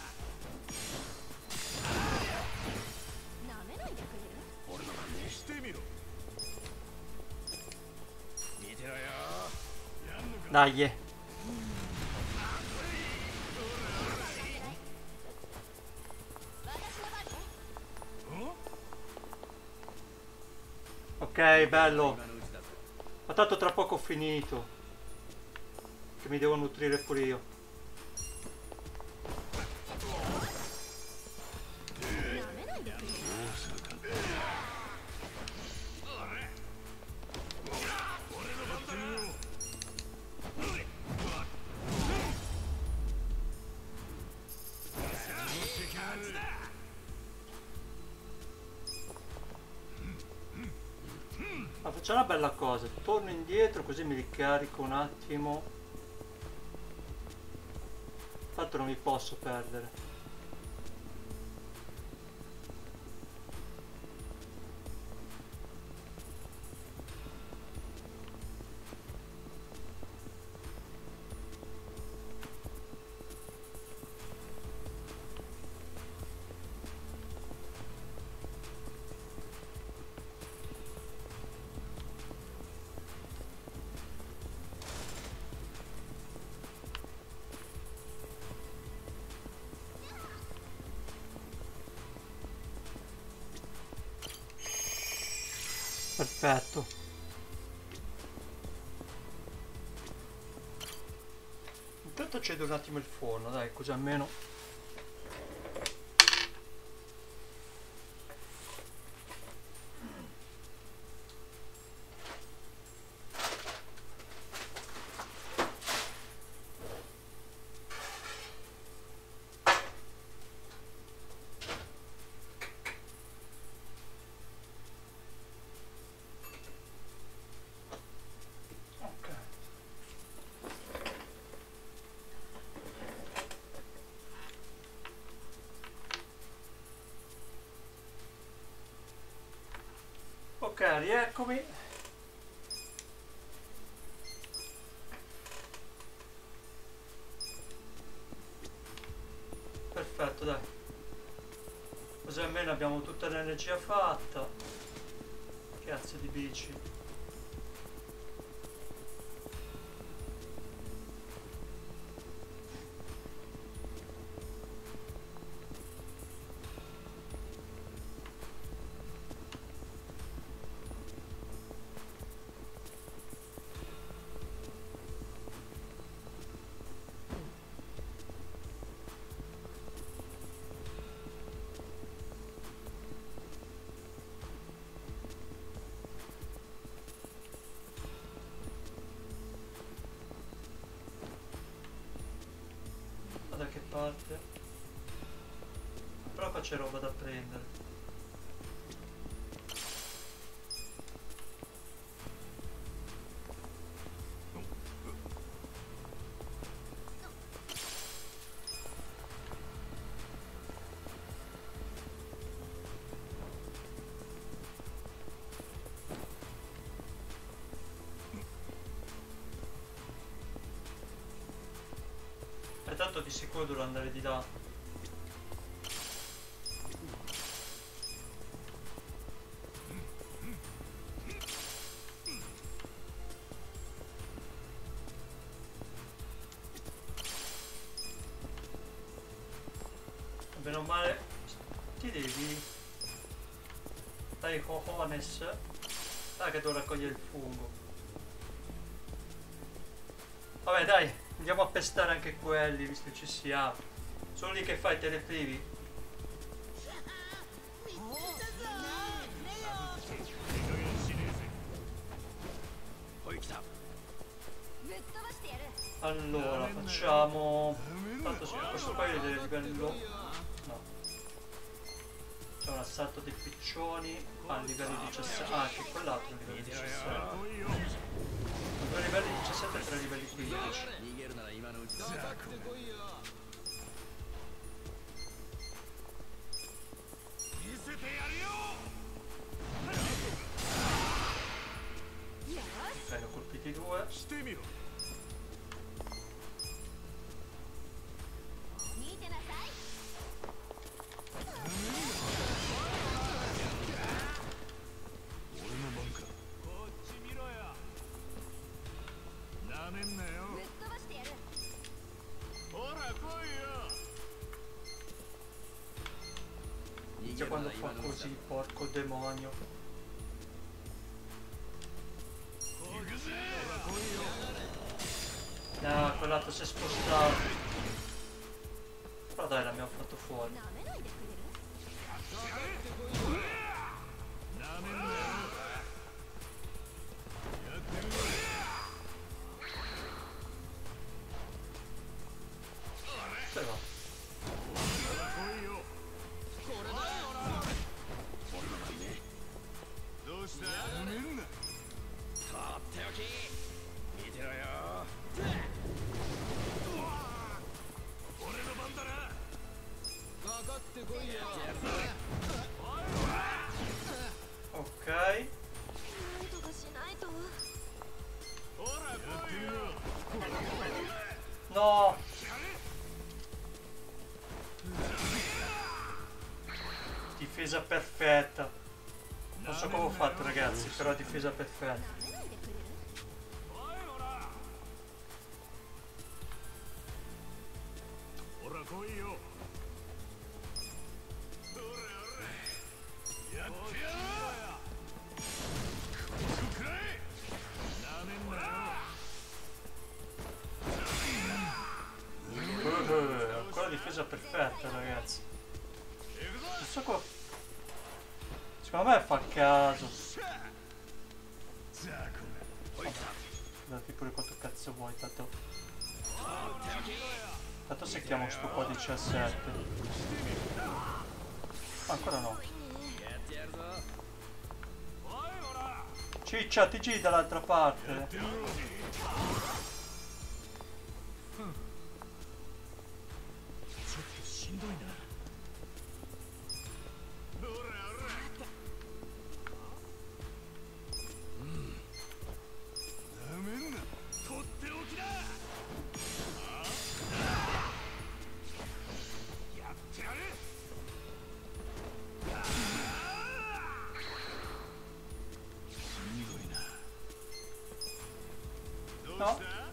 [SPEAKER 5] なめないでくれる？
[SPEAKER 6] 俺の番ね
[SPEAKER 2] してみろ
[SPEAKER 6] 見てろよ
[SPEAKER 2] やんのか
[SPEAKER 1] Dai. Ok, bello.
[SPEAKER 6] 今のうちだぞ
[SPEAKER 1] Ma tanto tra poco ho finito. Che mi devo nutrire pure io.
[SPEAKER 5] なめないでくれる？
[SPEAKER 1] Ma faccio una bella cosa. Torno indietro così mi ricarico un attimo. Tanto non mi posso perdere. Perfetto. Intanto accedo un attimo il forno, dai, così almeno. Ok, rieccomi. Perfetto, dai. Così almeno abbiamo tutta l'energia fatta. Cazzo di bici. Da che parte? Però qua c'è roba da prendere. E tanto di sicuro dovrò andare di là. Bene o male ti devi. Dai cojones. Dai che devo raccogliere il fungo. Vabbè dai, andiamo a pestare anche quelli visto che ci siamo. Sono lì che fai, te ne privi.
[SPEAKER 6] ほい来た
[SPEAKER 5] ぶっ飛ばしてやる。
[SPEAKER 1] Allora facciamo. Tanto su questo paio di livello. No. C'è un assalto dei piccioni a livello 17. Ah, anche quell'altro a livello 17. Due livelli 17 e 3 livelli 15.
[SPEAKER 6] 逃げるなら今のうちだ
[SPEAKER 2] ザコ
[SPEAKER 1] Ok, ne ho colpiti 2.
[SPEAKER 5] 見てなさい。
[SPEAKER 3] 俺の番か。こっち見ろよ。なめんなよ。
[SPEAKER 5] ぶっ飛ばしてやる。
[SPEAKER 3] ほら来いよ。
[SPEAKER 1] Cioè quando fa così, porco demonio. No, quell'altro si è spostato. Però dai, l'abbiamo fatto fuori.
[SPEAKER 5] なめないでくれる。
[SPEAKER 3] なめんなよ。やってるぞ。
[SPEAKER 1] Se va.
[SPEAKER 3] 来いよ。どうした？なめんな。
[SPEAKER 6] とっておき見てろよ。
[SPEAKER 3] 俺の番だな。かかってこいよ。
[SPEAKER 1] Ok.
[SPEAKER 5] なんとかしないと。
[SPEAKER 3] ほら来いよ。
[SPEAKER 1] No! Difesa perfetta. Non so come ho fatto, ragazzi, però difesa perfetta.
[SPEAKER 5] なめないでくれる。
[SPEAKER 3] ほら来いよ。ほらほら。やってやろう。くらえ。なめんなよ。
[SPEAKER 1] Ancora difesa perfetta, ragazzi. Non so come... Secondo me fa caso. Dati pure quanto cazzo vuoi, tanto... Tanto se chiamo sto qua 17. Ancora no. Ciccia, TG dall'altra parte. No?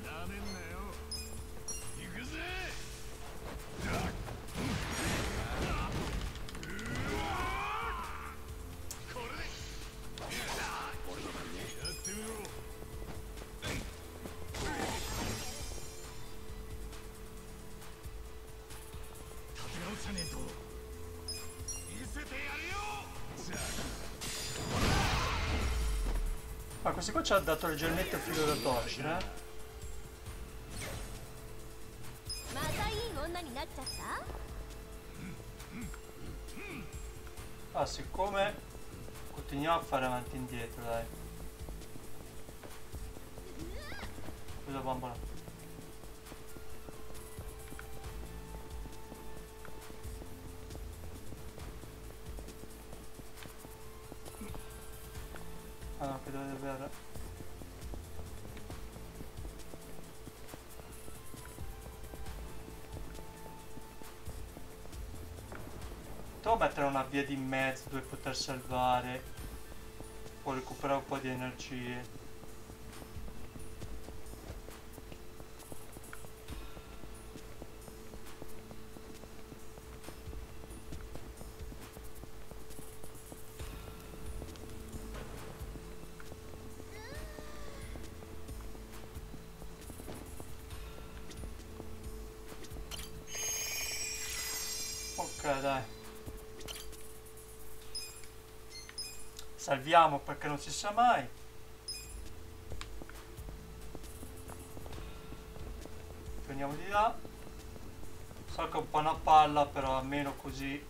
[SPEAKER 1] Ma questo qua ci ha dato leggermente il filo da torcere, eh?
[SPEAKER 5] またいい女になっちゃった。
[SPEAKER 1] Ah, siccome continuiamo a fare avanti e indietro, dai. Scusa, bambola. Ah no, che dovete avere. Devo mettere una via di mezzo dove poter salvare. Può recuperare un po' di energie. Ok, dai. Salviamo perché non si sa mai. Prendiamo di là. So che è un po' una palla, però almeno così.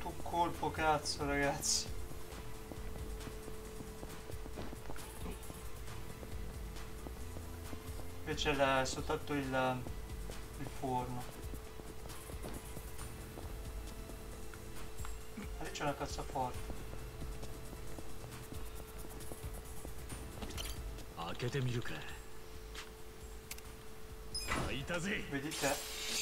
[SPEAKER 1] avuto un colpo, cazzo ragazzi. Invece è soltanto il forno. Ah, lì c'è una cassaforte.
[SPEAKER 3] 開けてみるか。開いたぜ。
[SPEAKER 1] Vedi te.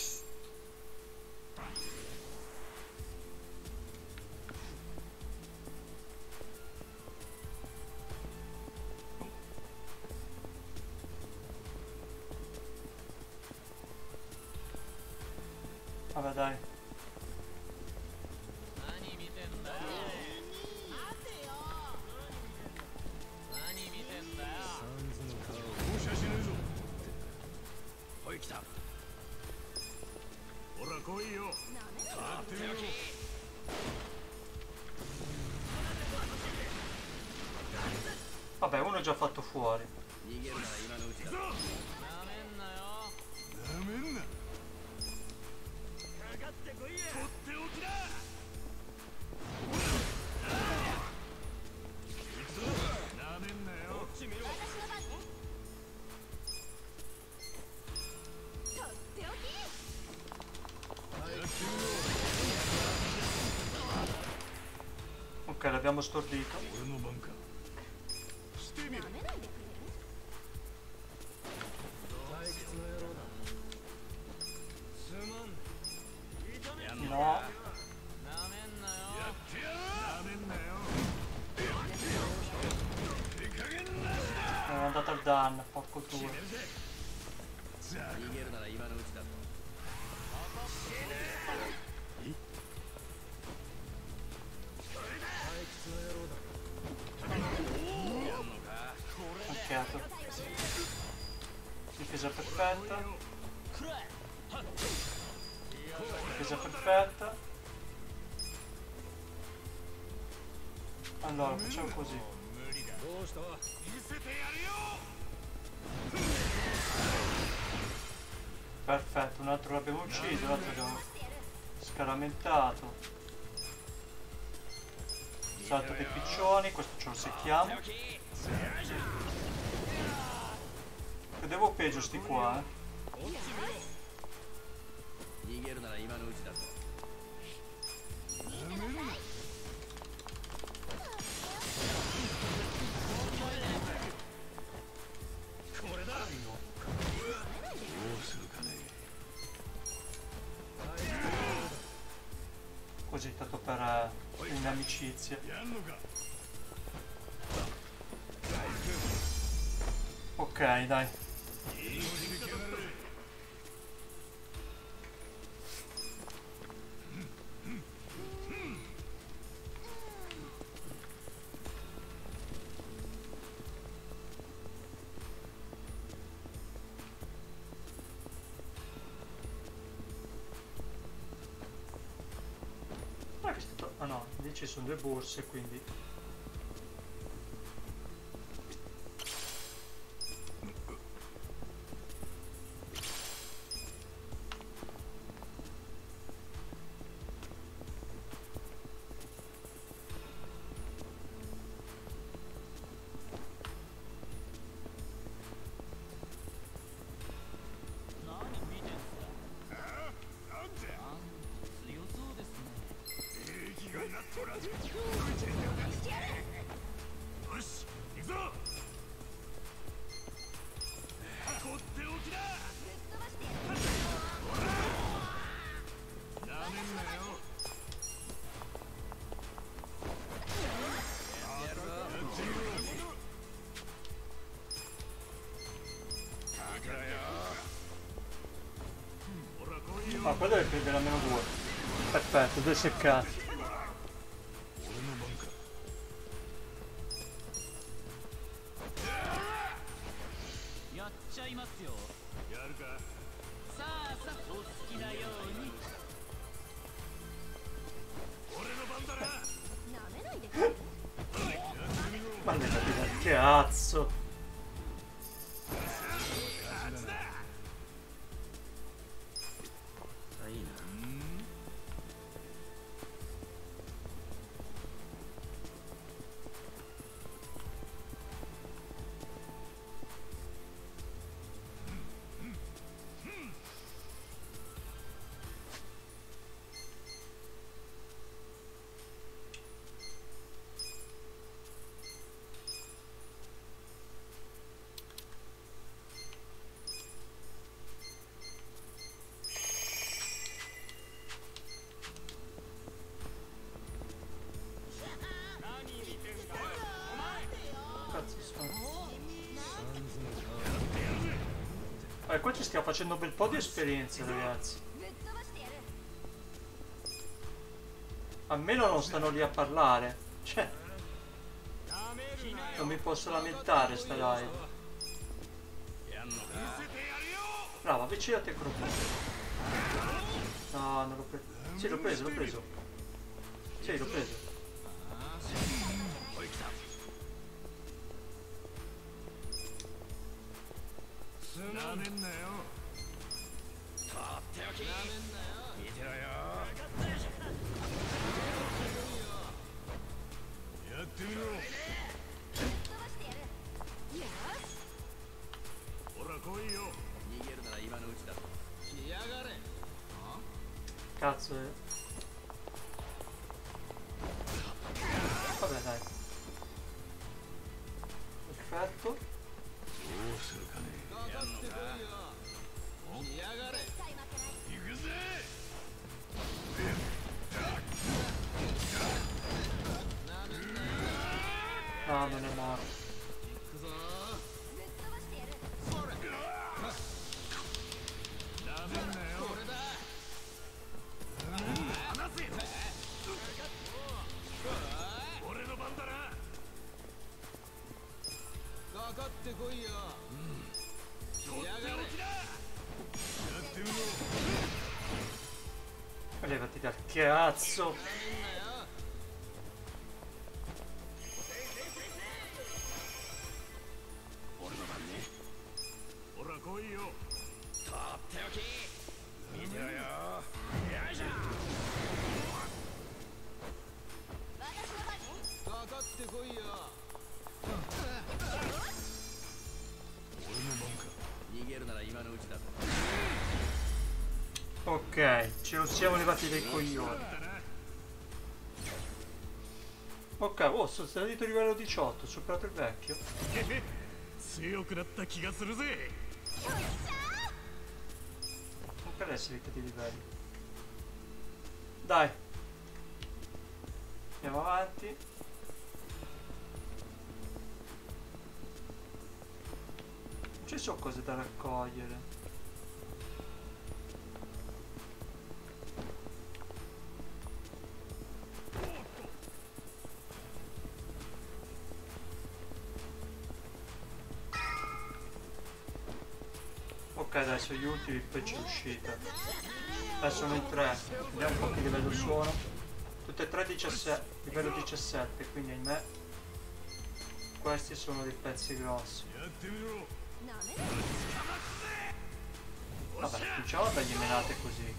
[SPEAKER 1] Vabbè dai. Vabbè, uno è già fatto fuori. Ok, l'abbiamo stordito. No. È andata al danno, porco tuo. Ok, difesa perfetta. Difesa perfetta. Allora, facciamo così. Perfetto, un altro l'abbiamo ucciso, l'altro l'abbiamo scaramentato. Salto dei piccioni, questo ce lo secchiamo. Vedevo peggio sti qua, eh. Così, tanto per un'amicizia. Ok, dai. Ah no, lì ci sono due borse, quindi... Ah, quello deve prendere almeno due. Perfetto, due seccati. Maledetta, che cazzo! Qua ci stiamo facendo un bel po' di esperienze, ragazzi. Almeno non stanno lì a parlare. Cioè, non mi posso lamentare sta live. Brava, avvicinati al crocodilo. No, non l'ho preso. Sì, l'ho preso, l'ho preso. Sì, l'ho preso. Cazzo, vabbè, dai. Perfetto. Ah, non è morto. Levati dal cazzo. Ok, ce lo siamo levati dai coglioni. Ok, oh, sono salito a livello 18, ho superato il vecchio. Non per essere di livelli. Dai. Andiamo avanti. Non ci sono cose da raccogliere. Ok, adesso gli ultimi, poi c'è l'uscita. Adesso sono in 3, vediamo un po' che livello sono. Tutte e 3 17, livello 17, quindi ahimè questi sono dei pezzi grossi. Vabbè, cominciamo a dargli menate così.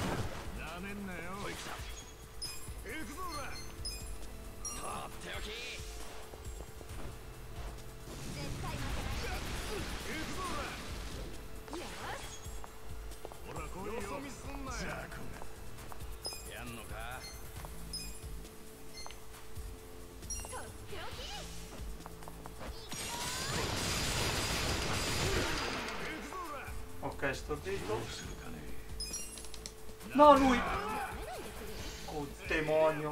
[SPEAKER 1] Ok, sto zitto. No, lui! Oh, demonio!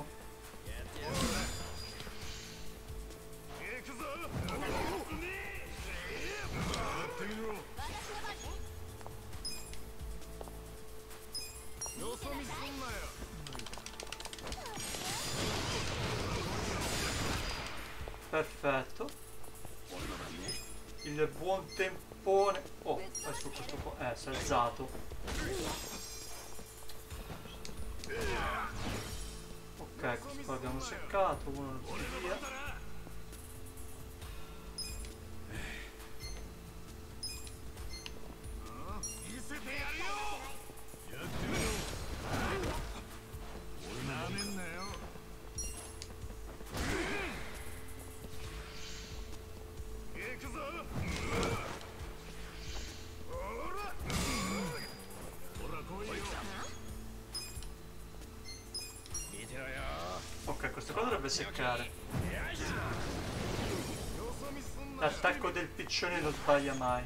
[SPEAKER 1] Perfetto. Il buon tempone. Oh, adesso questo po'. Si è alzato. Ok, questo qua abbiamo seccato, uno lo tira via. Ok, questo qua dovrebbe seccare. L'attacco del piccione non sbaglia mai.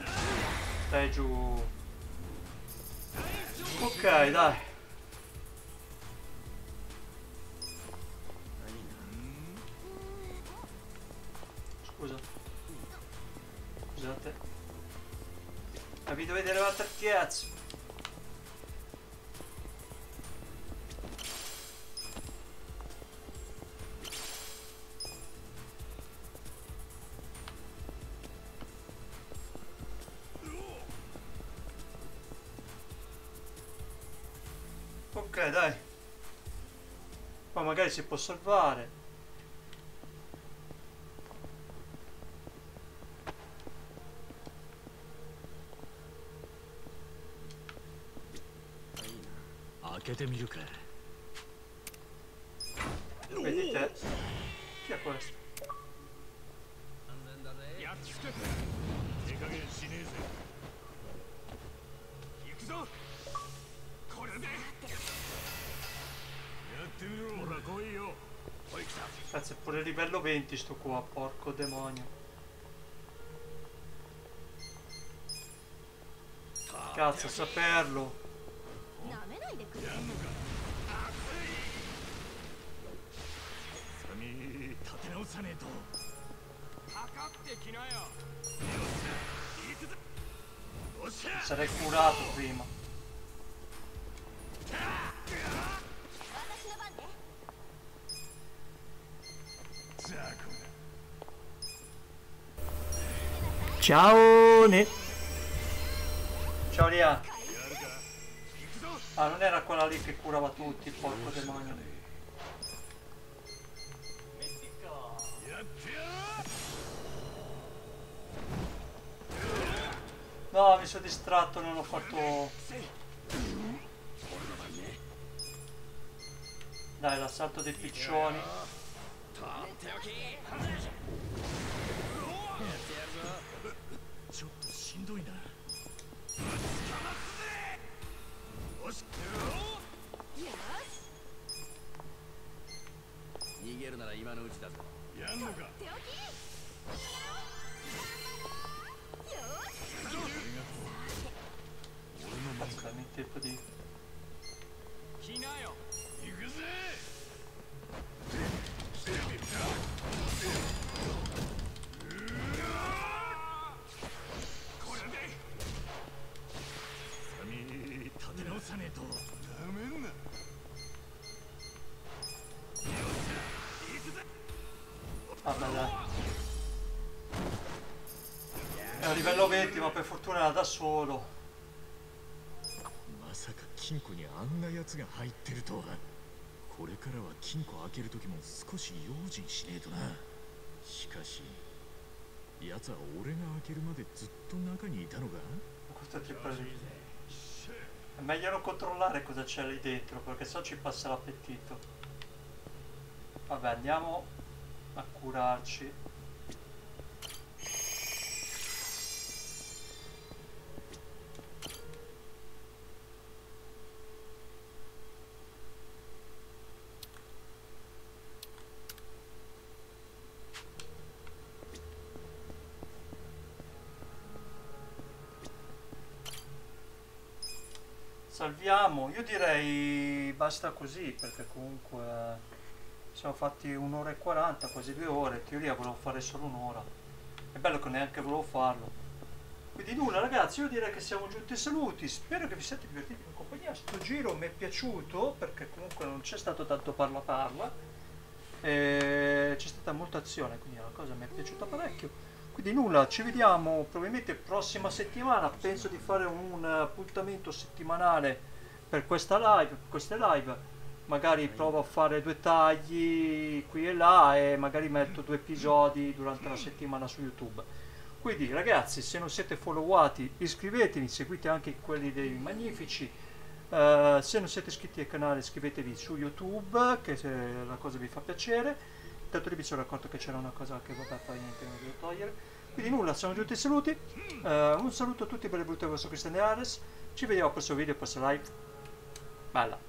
[SPEAKER 1] Stai giù. Ok, dai. Scusa. Scusate. Ma vi dovete levare il cazzo. Ok, dai. Poi magari si può salvare. Vedete? Chi è questo? Cazzo, è pure livello 20 sto qua, porco demonio. Cazzo, saperlo. Sarei curato prima. Ciao Ne. Ciao Lia. Ah, non era quella lì che curava tutti, porco demonio. No, mi sono distratto, non ho fatto... Dai, l'assalto dei piccioni. Dammi il tempo di... Vabbè, dai. È a livello 20, ma per fortuna era da solo.
[SPEAKER 3] まさか金庫にあんなやつが入ってるとは。これからは金庫開ける時も少し用心しねえとな。しかし奴は俺が開けるまでずっと中にいたのか。
[SPEAKER 1] Questo è tipo lì. È meglio non controllare cosa c'è lì dentro, perché sennò ci passa l'appetito. Vabbè, andiamo a curarci. Salviamo, io direi basta così, perché comunque siamo fatti 1 ora e 40, quasi 2 ore, in teoria volevo fare solo un'ora. È bello che neanche volevo farlo. Quindi nulla ragazzi, io direi che siamo giunti ai saluti, spero che vi siate divertiti in compagnia. Sto giro mi è piaciuto, perché comunque non c'è stato tanto parla, c'è stata molta azione, quindi la cosa mi è piaciuta parecchio. Quindi nulla, ci vediamo probabilmente prossima settimana, penso di fare un appuntamento settimanale per queste live, magari provo a fare 2 tagli qui e là e magari metto 2 episodi durante la settimana su YouTube. Quindi ragazzi, se non siete followati iscrivetevi, seguite anche quelli dei Magnifici, se non siete iscritti al canale iscrivetevi su YouTube, che se la cosa vi fa piacere. Intanto lì mi sono accorto che c'era una cosa che vabbè poi niente, non devo togliere. Quindi nulla, siamo giunti ai saluti. Un saluto a tutti, belli e brutti, il vostro Cristian De Ares. Ci vediamo al prossimo video, al prossimo live. Bella.